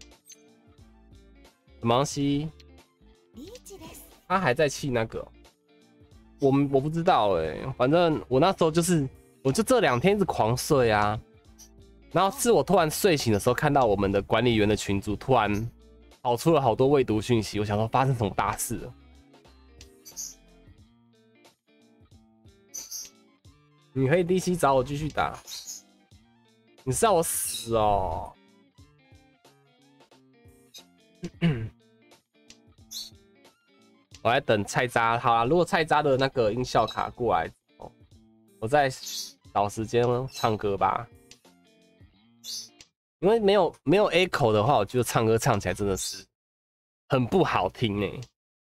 什么东西？他还在气那个？我我不知道哎、欸，反正我那时候就是。我就这两天一直狂睡啊，然后是我突然睡醒的时候，看到我们的管理员的群组突然跑出了好多未读讯息，我想说发生什么大事了？你可以 D C 找我继续打，你是要我死哦？我在等菜渣，好啦，如果菜渣的那个音效卡过来。我再找时间唱歌吧，因为没有没有 echo 的话，我觉得唱歌唱起来真的是很不好听呢、欸，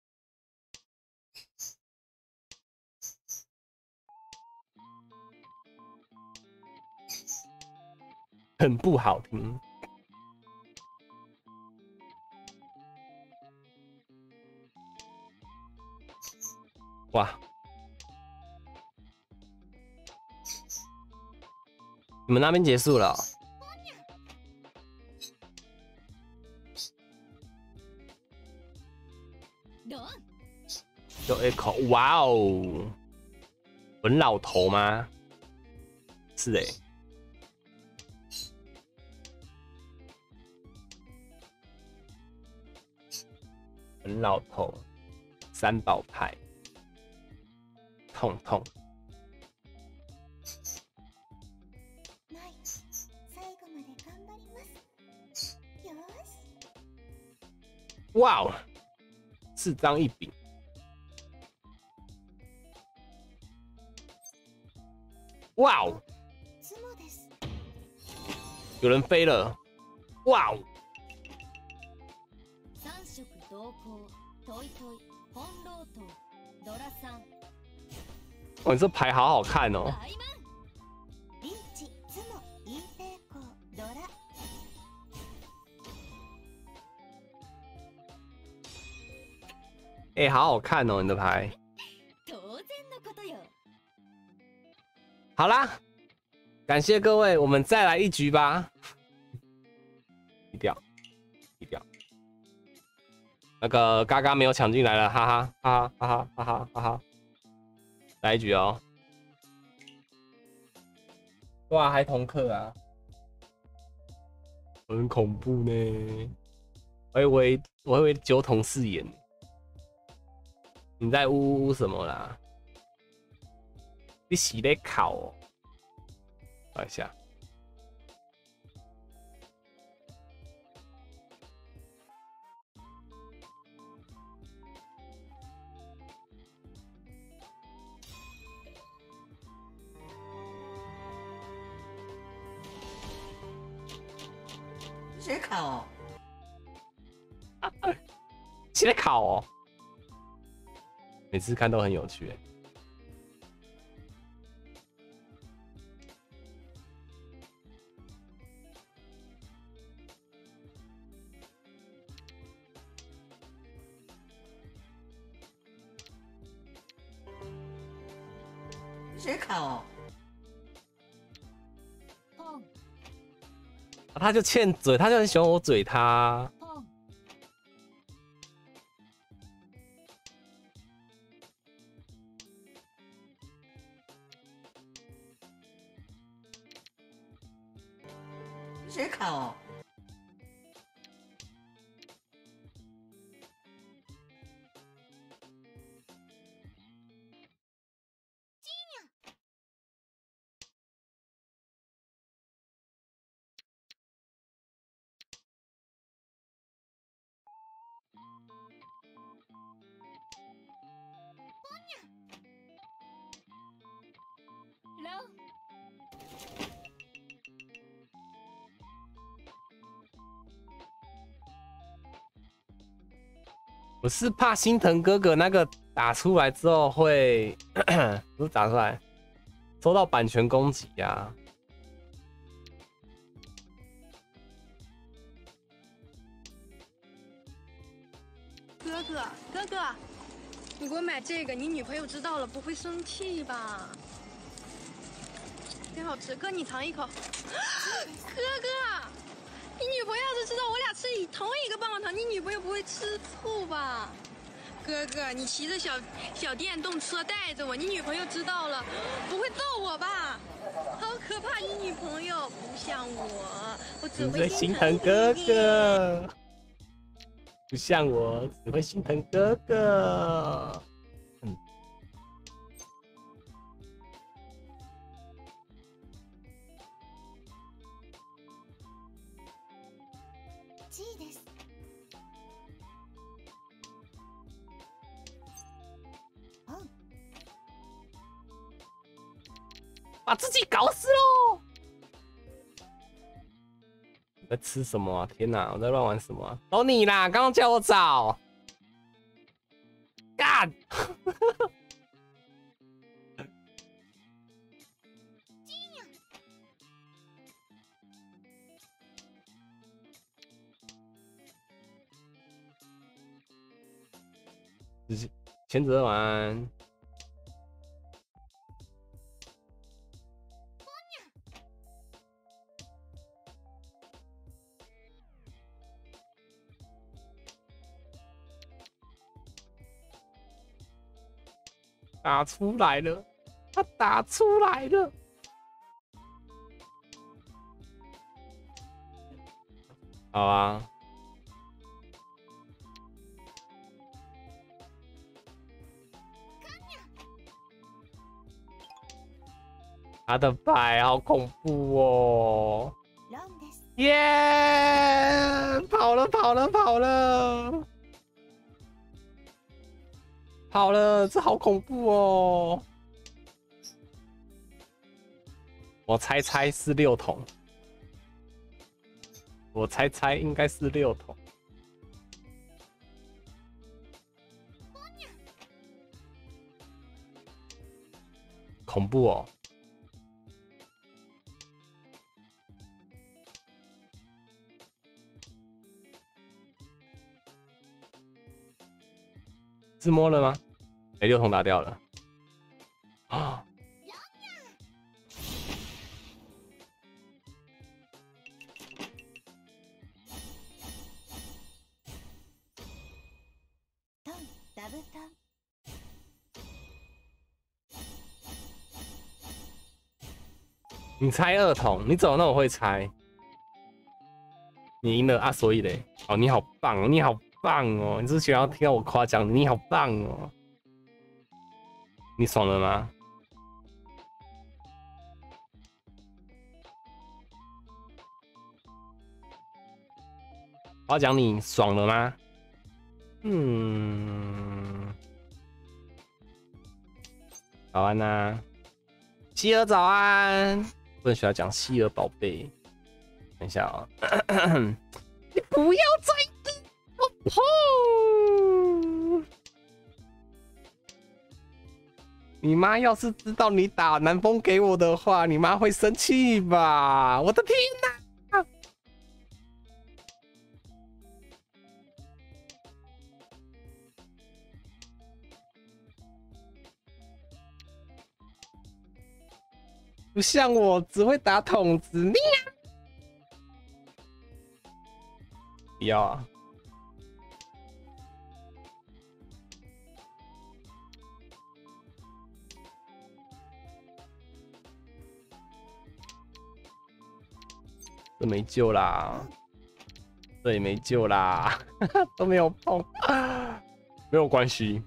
很不好听。哇！你们那边结束了、喔？有 echo， 哇哦！文老头吗？是哎、欸。文老头，三宝牌，痛痛。哇哦，四张一饼，哇哦，有人飞了，哇哦！ 三色同行トイトイ本老頭ドラさん哇，你这牌好好看哦。 リーチツモイーテコドラ哎、欸，好好看哦，你的牌。 当然のことよ。 好啦，感谢各位，我们再来一局吧。低调，低调。那个嘎嘎没有抢进来了，哈哈哈哈哈哈哈哈哈！来一局哦。哇，还同课啊，很恐怖呢。我以为我以为九筒四眼。你在呜呜呜什么啦？你洗在考哦？等一下。 谁考哦？ 洗在考哦？每次看都很有趣。 谁考哦？ ポン啊、他就欠嘴，他就很喜欢我嘴他。 ポン谁考哦？ ラウ我是怕心疼哥哥那个打出来之后会，不是打出来，收到版权攻击呀。 哥哥，哥哥，你给我买这个，你女朋友知道了不会生气吧？挺好吃，哥你尝一口。哥哥，你女朋友要是知道我俩吃同一个棒棒糖，你女朋友不会吃醋吧？哥哥，你骑着小小电动车带着我，你女朋友知道了不会揍我吧？好可怕，你女朋友不像我，我只只会会心心疼哥你。 哥，不像我只会心疼哥哥。嗯， G です。ポン把自己搞死喽！我在吃什么啊？天哪，我在乱玩什么啊？都你啦！刚刚叫我找，干！只是前者玩。打出来了，他打出来了。好啊，他的牌好恐怖哦！ ロンです。 耶、跑了，跑了，跑了！好了，这好恐怖哦！我猜猜是六筒，我猜猜应该是六筒。 恐怖哦。自摸了吗？哎、欸，六筒打掉了。啊！ トンダブトン你猜二筒，你怎么那么会猜？你赢了啊，所以嘞，哦，你好棒哦，你好棒哦，你是想要听到我夸奖你，你好棒哦，你爽了吗？夸奖你爽了吗？嗯，早安呐、啊，希尔早安。不能学他讲希尔宝贝。等一下啊、喔，你不要再我碰！你妈要是知道你打南风给我的话，你妈会生气吧？我的天哪！不像我只会打筒子，你啊！不要啊！这没救啦，这也没救啦，都没有碰，没有关系。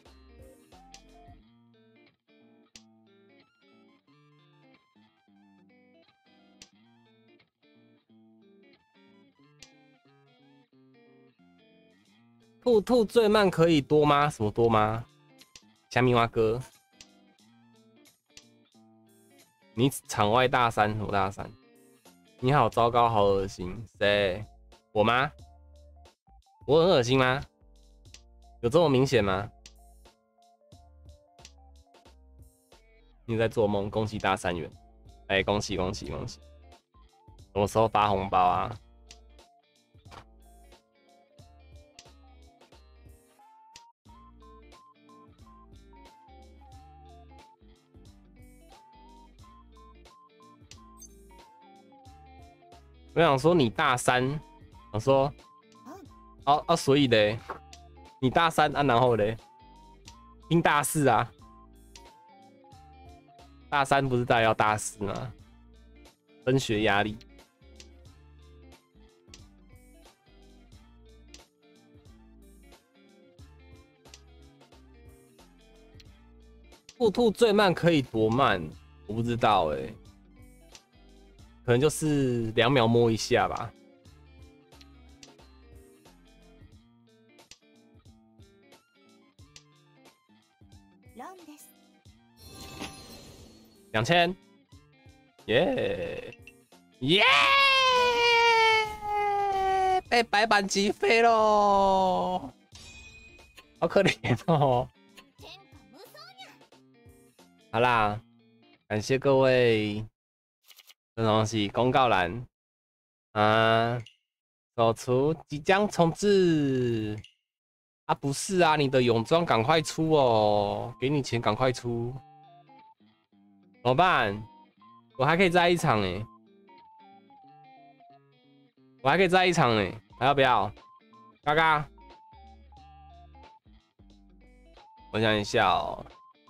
兔兔最慢可以多吗？什么多吗？虾米蛙哥，你场外大三什么大三？你好糟糕，好恶心。谁？我吗？我很恶心吗？有这么明显吗？你在做梦？恭喜大三元！哎、欸，恭喜恭喜恭喜！什么时候发红包啊？我想说你大三，我说，哦啊，所以嘞，你大三啊，然后嘞，听大四啊，大三不是大概要大四吗？升学压力。兔兔最慢可以多慢？我不知道哎、欸。可能就是两秒摸一下吧。两千，耶耶！被白板击飞喽，好可怜哦。好啦，感谢各位。这东西公告栏啊，手厨即将重置啊，不是啊，你的泳装赶快出哦，给你钱赶快出，怎么办？我还可以再一场哎，我还可以再一场哎，还要不要？嘎嘎，我想一下哦。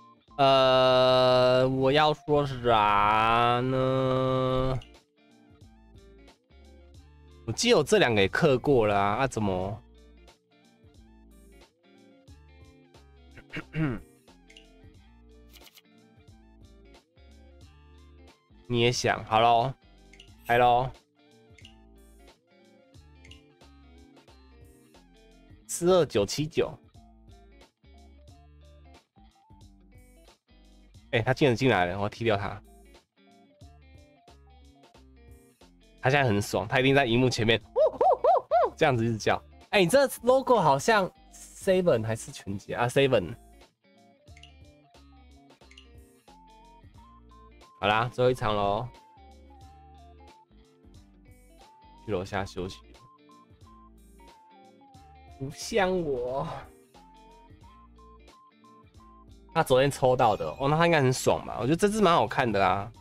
呃，我要说啥呢？我记得我这两个也刻过了啊，啊怎么？你也想好咯，来咯，四二九七九。哎、欸，他竟然进来了，我要踢掉他。他现在很爽，他一定在荧幕前面呼呼呼呼这样子一直叫。哎、欸，你这 logo 好像 Seven 还是全家啊 ？Seven。 好啦，最后一场喽，去楼下休息。不像我，他昨天抽到的哦，那他应该很爽吧？我觉得这只蛮好看的啊。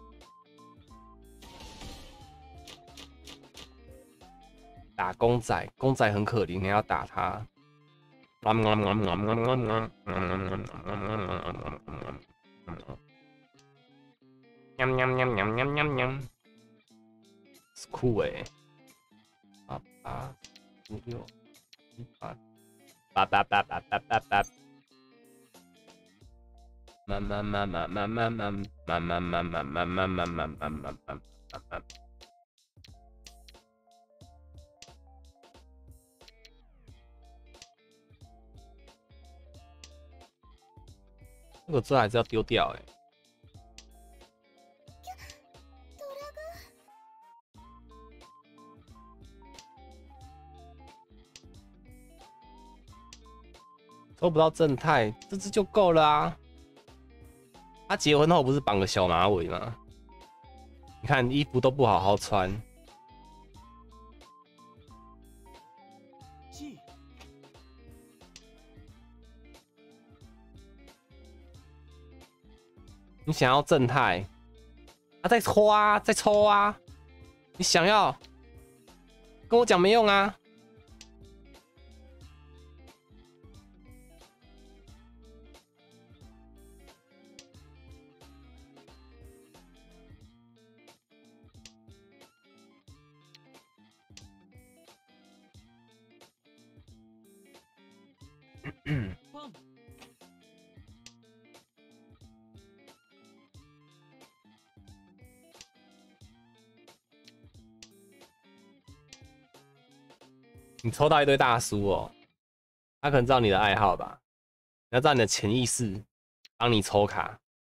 打公仔，公仔很可怜，你要打他。喵喵喵喵喵喵喵，是酷哎！八八五六一八八八八八八八八，慢慢慢慢慢慢慢慢慢慢慢慢慢慢慢慢慢慢慢。这个最后还是要丢掉哎、欸。抽不到正太，这只就够了啊！他结婚后不是绑个小马尾吗？你看衣服都不好好穿。你想要正太，啊，再抽啊，再抽啊！你想要跟我讲没用啊！你抽到一堆大叔哦，他可能知道你的爱好吧？你要知道你的潜意识，帮你抽卡。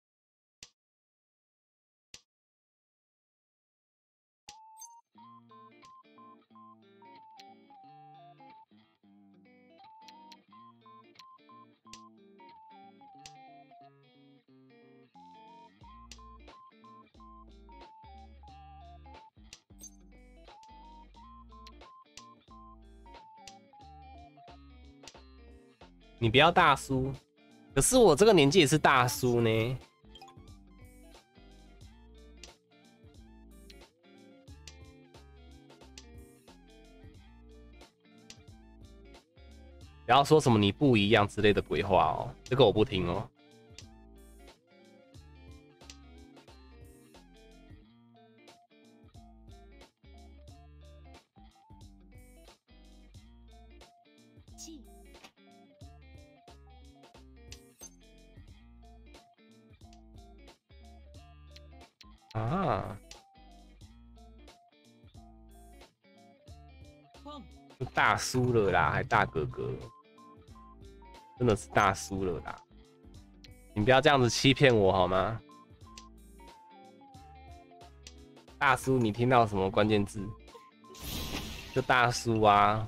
你不要大叔，可是我这个年纪也是大叔呢。不要说什么你不一样之类的鬼话哦，这个我不听哦。啊，大叔了啦，还大哥哥，真的是大叔了啦！你不要这样子欺骗我好吗？大叔，你听到什么关键字？就大叔啊！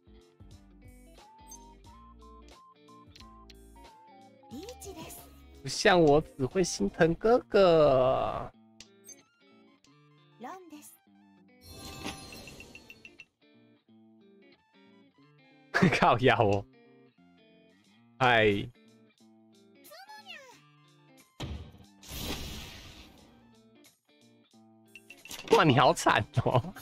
不像我只会心疼哥哥。靠腰哦，嗨，哇，你好惨哦！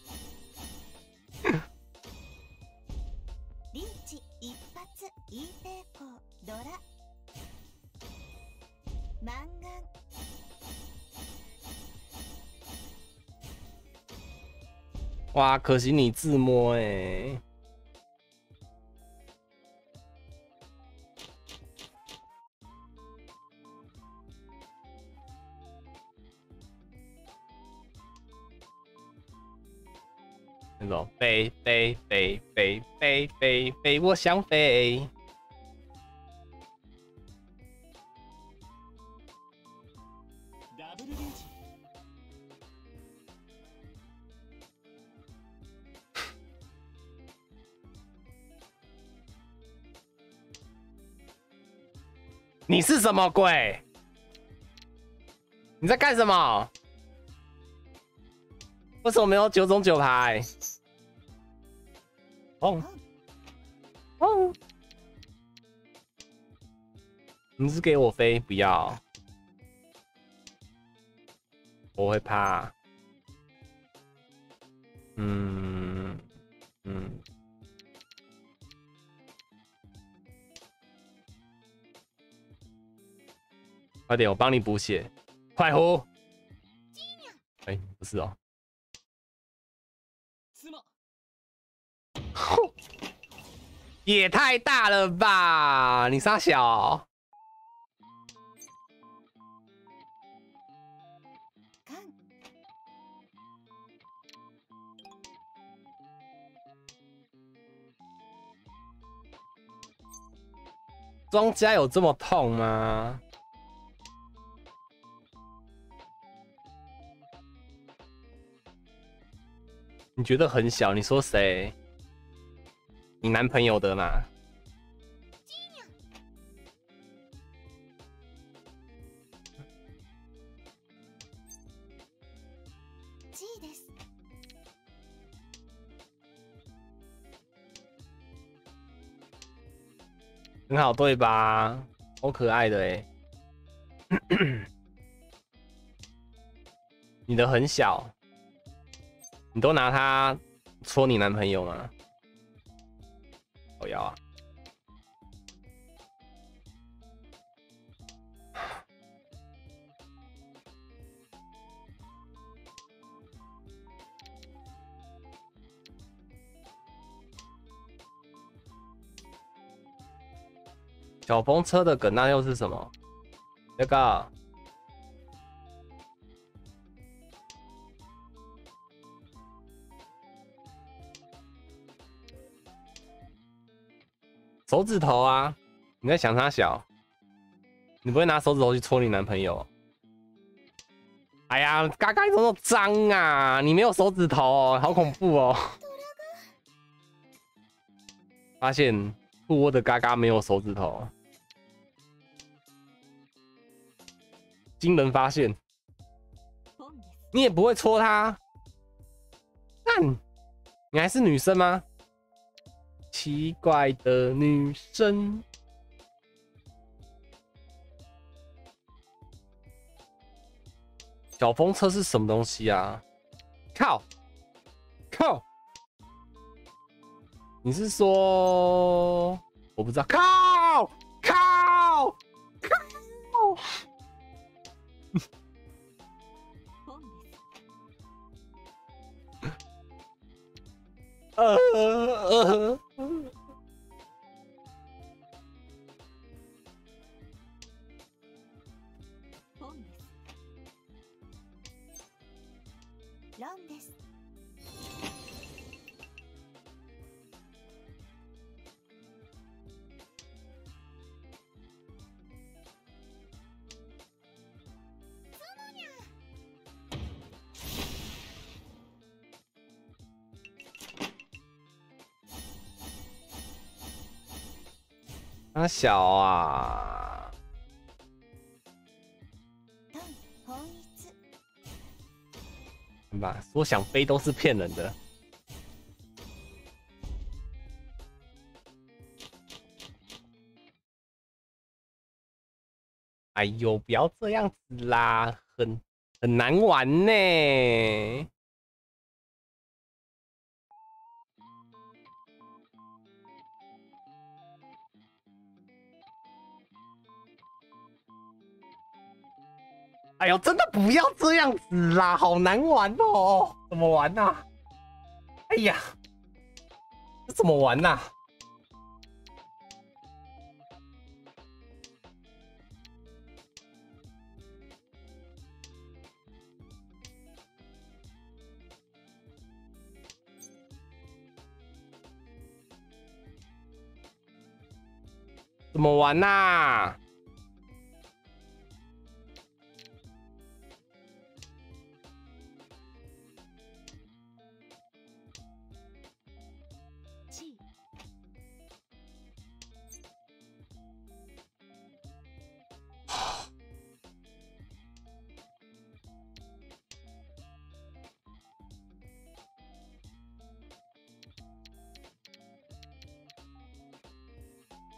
リーチ一発いい抵抗ドラマンガン哇，可惜你自摸哎、欸。那种飞飞飞飞飞飞飞，我想飞。你是什么鬼？ 你在干什么？为什么没有九种九牌？哦哦，你是给我飞？不要，我会怕。嗯嗯，快点，我帮你补血。快呼！哎、欸，不是哦。也太大了吧！你傻小。庄家有这么痛吗？你觉得很小？你说谁？你男朋友的嘛？很好对吧？好可爱的哎、欸！你的很小，你都拿它戳你男朋友吗？我要啊！小风车的梗那又是什么？那个手指头啊！你在想他小？你不会拿手指头去戳你男朋友？哎呀，嘎嘎你怎么那么脏啊？你没有手指头哦，好恐怖哦！发现兔窝的嘎嘎没有手指头。惊人发现，你也不会戳他，干，你还是女生吗？奇怪的女生，小风车是什么东西啊？靠，靠，你是说我不知道？靠，靠，靠！呃呃，他小啊，吧，说想飞都是骗人的。哎呦，不要这样子啦，很很难玩呢。哎呦，真的不要这样子啦，好难玩哦！怎么玩呐、啊？哎呀，这怎么玩呐、啊？怎么玩呐、啊？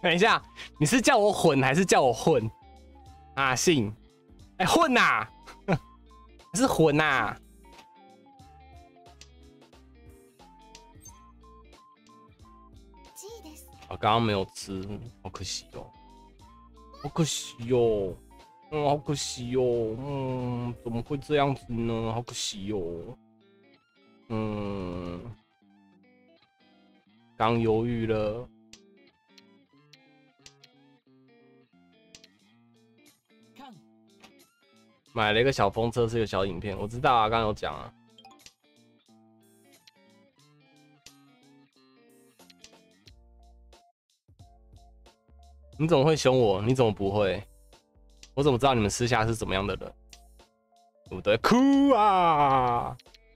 等一下，你是叫我混还是叫我混？啊，信，哎、欸，混呐、啊，是混呐、啊。我刚刚没有吃，好可惜哦，好可惜哦，嗯，好可惜哦，嗯，怎么会这样子呢？好可惜哦，嗯，刚犹豫了。买了一个小风车，是一个小影片，我知道啊，刚刚有讲啊。你怎么会凶我？你怎么不会？我怎么知道你们私下是怎么样的人？对不对？哭啊！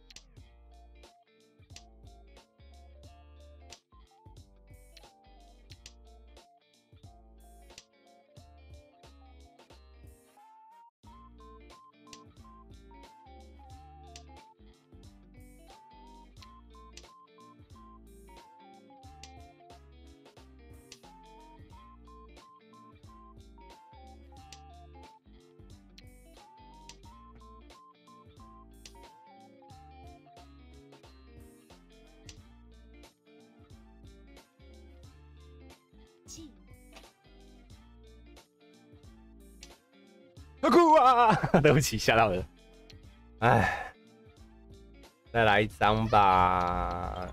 哭啊！对不起，吓到人。哎，再来一张吧。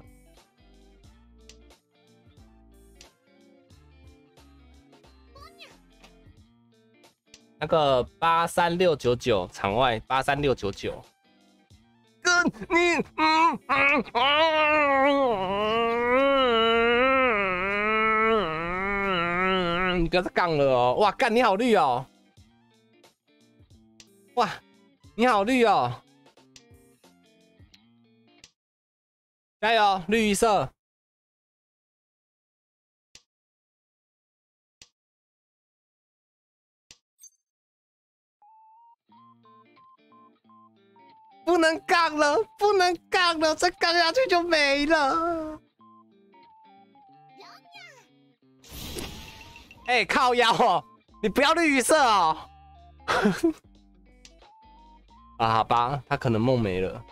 那个八三六九九场外八三六九九，跟你嗯嗯嗯，你不要再杠了哦！哇，干你好绿哦！哇，你好绿哦！加油，绿色！不能杠了，不能杠了，再杠下去就没了。哎、欸，靠腰哦，你不要绿色哦。啊，好吧，他可能梦没了。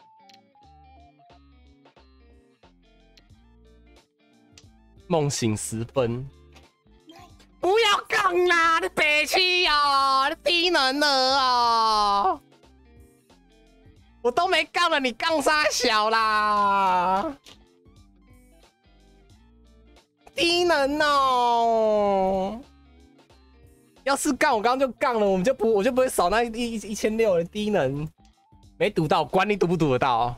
梦醒时分，不要杠啦！你北七哦，你低能了哦！我都没杠了，你杠啥小啦？低能哦！要是杠，我刚刚就杠了，我们就不，我就不会少那一一一千六的低能。没赌到，管你赌不赌得到。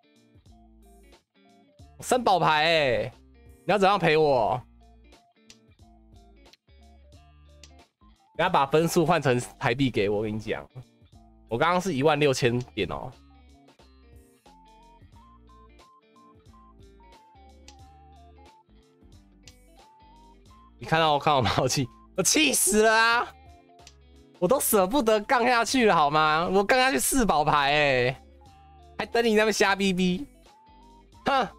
升宝牌哎、欸，你要怎样赔我？你要把分数换成台币给我，我跟你讲，我刚刚是一万六千点哦。你看到我看到我冒气，我气死了啊！我都舍不得杠下去了好吗？我杠下去四宝牌哎、欸，还等你那边瞎逼逼，哼！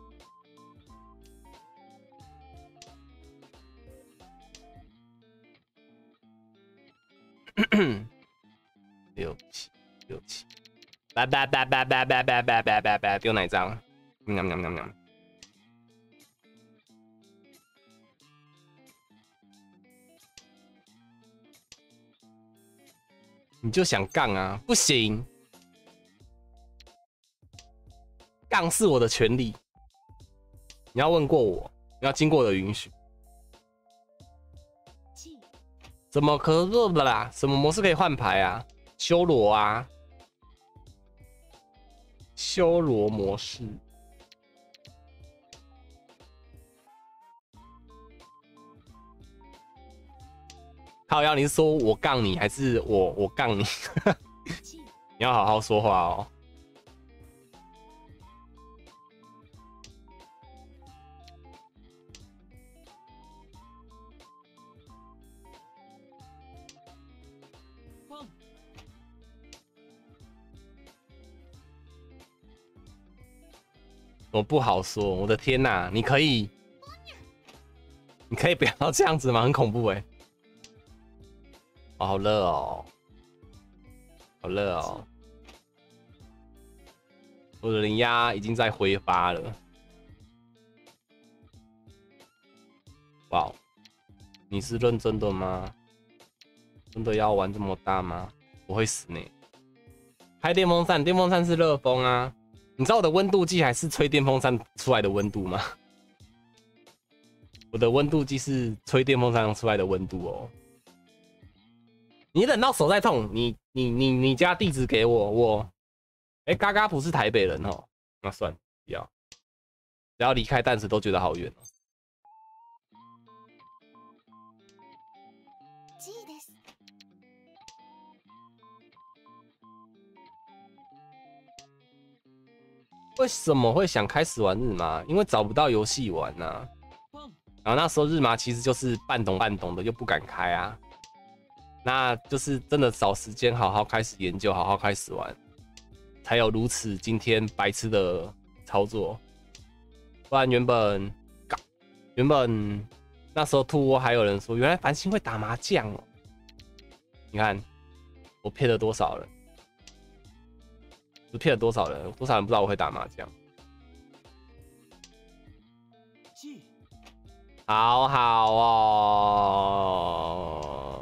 六七六七，拜拜拜拜拜拜拜拜拜拜拜，丢哪一张？喵喵喵喵。你就想杠啊？不行，杠是我的权利。你要问过我，你要经过我的允许。怎么可乐的啦？什么模式可以换牌啊？修罗啊，修罗模式。靠腰，你是说我杠你，还是我我杠你？你要好好说话哦。我不好说，我的天哪！你可以， 你可以不要这样子吗？很恐怖哎、欸！哦，好热哦，好热哦！我的灵压已经在挥发了。哇，你是认真的吗？真的要玩这么大吗？我会死呢。开电风扇，电风扇是热风啊。你知道我的温度计还是吹电风扇出来的温度吗？我的温度计是吹电风扇出来的温度哦。你忍到手在痛，你你你你家地址给我，我哎、欸、嘎嘎不是台北人哦，那算了，不要，只要离开淡水都觉得好远哦。为什么会想开始玩日麻？因为找不到游戏玩呐、啊。然后那时候日麻其实就是半懂半懂的，又不敢开啊。那就是真的找时间好好开始研究，好好开始玩，才有如此今天白痴的操作。不然原本原本那时候兔窝还有人说，原来繁星会打麻将哦。你看我骗了多少人？我骗了多少人？多少人不知道我会打麻将？好好哦。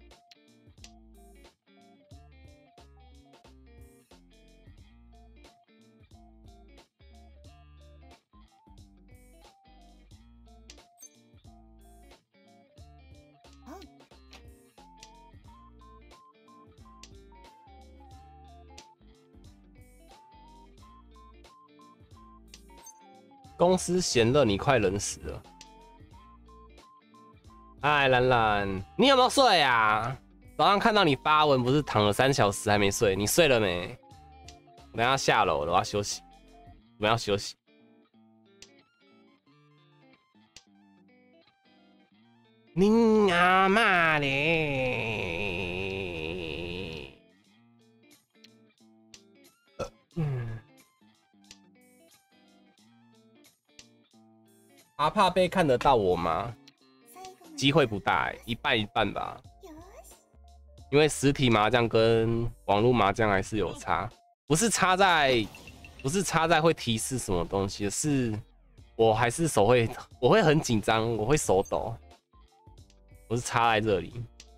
公司闲了，你快冷死了。嗨，兰兰，你有没有睡啊？早上看到你发文，不是躺了三小时还没睡？你睡了没？我等一下下楼了，我要休息。我们要休息。你阿妈嘞？呃，嗯。阿帕贝看得到我吗？机会不大、欸，一半一半吧。因为实体麻将跟网络麻将还是有差，不是差在，不是差在会提示什么东西，是我还是手会，我会很紧张，我会手抖，我是差在这里。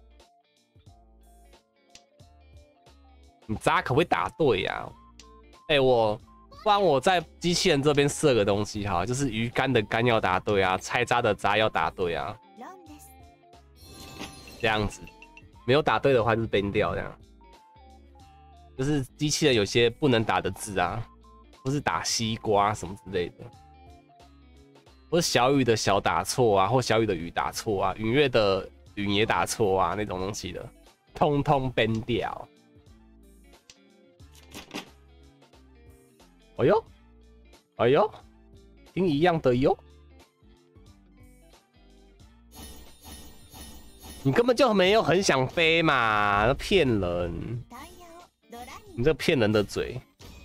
你渣可不可以打对呀、啊？哎、欸，我。不然我在机器人这边设个东西哈，就是鱼竿的竿要答对啊，菜渣的渣要答对啊，这样子，没有打对的话就是 ban 掉这样。就是机器人有些不能打的字啊，或是打西瓜什么之类的，或是小雨的小打错啊，或小雨的雨打错啊，允月的允也打错啊那种东西的，通通 ban 掉。哎呦，哎呦，听一样的哟。你根本就没有很想飞嘛，骗人！你这骗人的嘴。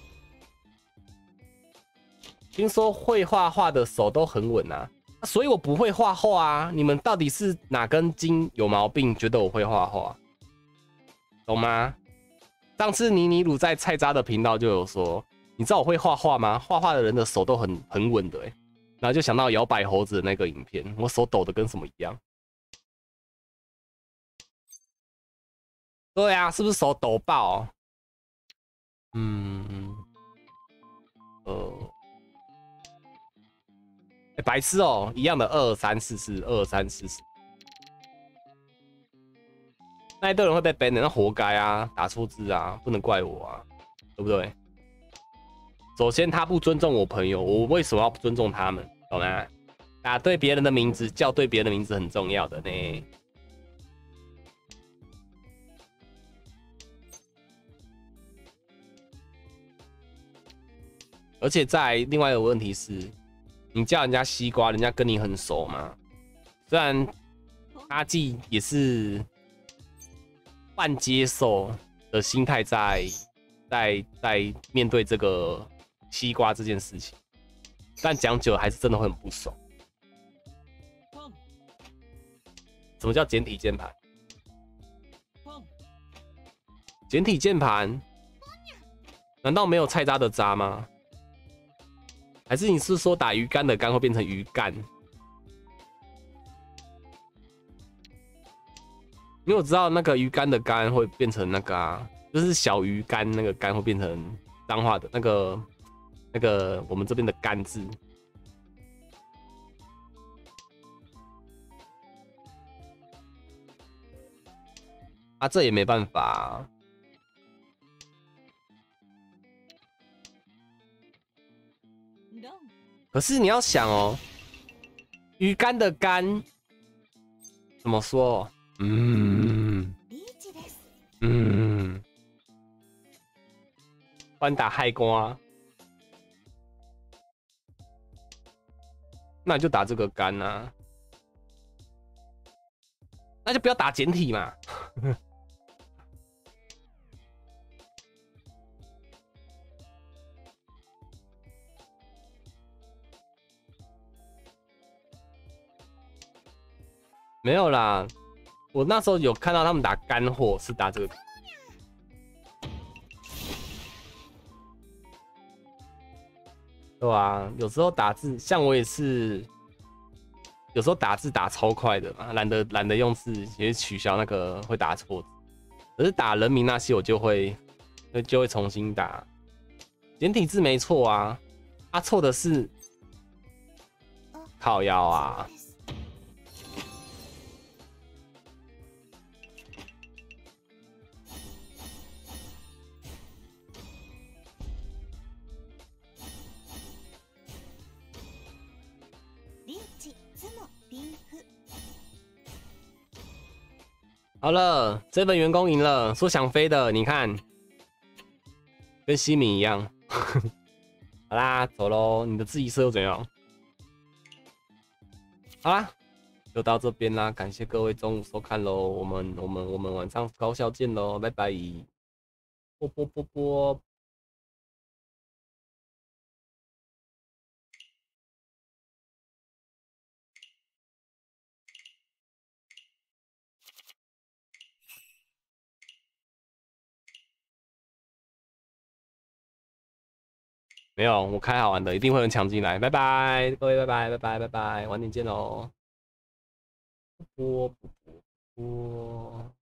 听说会画画的手都很稳啊，所以我不会画画啊。你们到底是哪根筋有毛病，觉得我会画画？懂吗？上次妮妮鲁在菜渣的频道就有说。你知道我会画画吗？画画的人的手都很很稳的哎，然后就想到摇摆猴子的那个影片，我手抖的跟什么一样。对啊，是不是手抖爆？嗯，呃，哎、欸，白痴哦、喔，一样的二三四四二三四四，那一堆人会被 ban 的，那活该啊，打错字啊，不能怪我啊，对不对？首先，他不尊重我朋友，我为什么要尊重他们？懂吗？打对别人的名字，叫对别人的名字很重要的呢。而且在另外一个问题是，你叫人家西瓜，人家跟你很熟嘛？虽然阿纪也是半接受的心态在，在在面对这个。西瓜这件事情，但讲久了还是真的会很不爽。 什么叫简体键盘？简体键盘？难道没有菜渣的渣吗？还是你是说打鱼竿的竿会变成鱼干？因为我知道那个鱼竿的竿会变成那个啊，就是小鱼干那个竿会变成脏话的那个那个我们这边的干字。啊，这也没办法啊。可是你要想哦，鱼竿的竿怎么说？嗯嗯，翻打海瓜，那你就打这个竿啊，那就不要打简体嘛。没有啦，我那时候有看到他们打干货是打这个，对啊，有时候打字，像我也是，有时候打字打超快的嘛，懒得懒得用字，也取消那个会打错字。可是打人名那些我就会，就会重新打。简体字没错啊，啊错的是靠腰啊。好了，这份员工赢了，说想飞的，你看，跟西米一样。好啦，走喽，你的自己色又怎样？好啦，就到这边啦，感谢各位中午收看喽，我们我们我们晚上高校见喽，拜拜，啵啵啵啵。没有，我开好玩的，一定会有人抢进来。拜拜，各位，拜拜，拜拜，拜拜，晚点见喽。啵啵啵啵。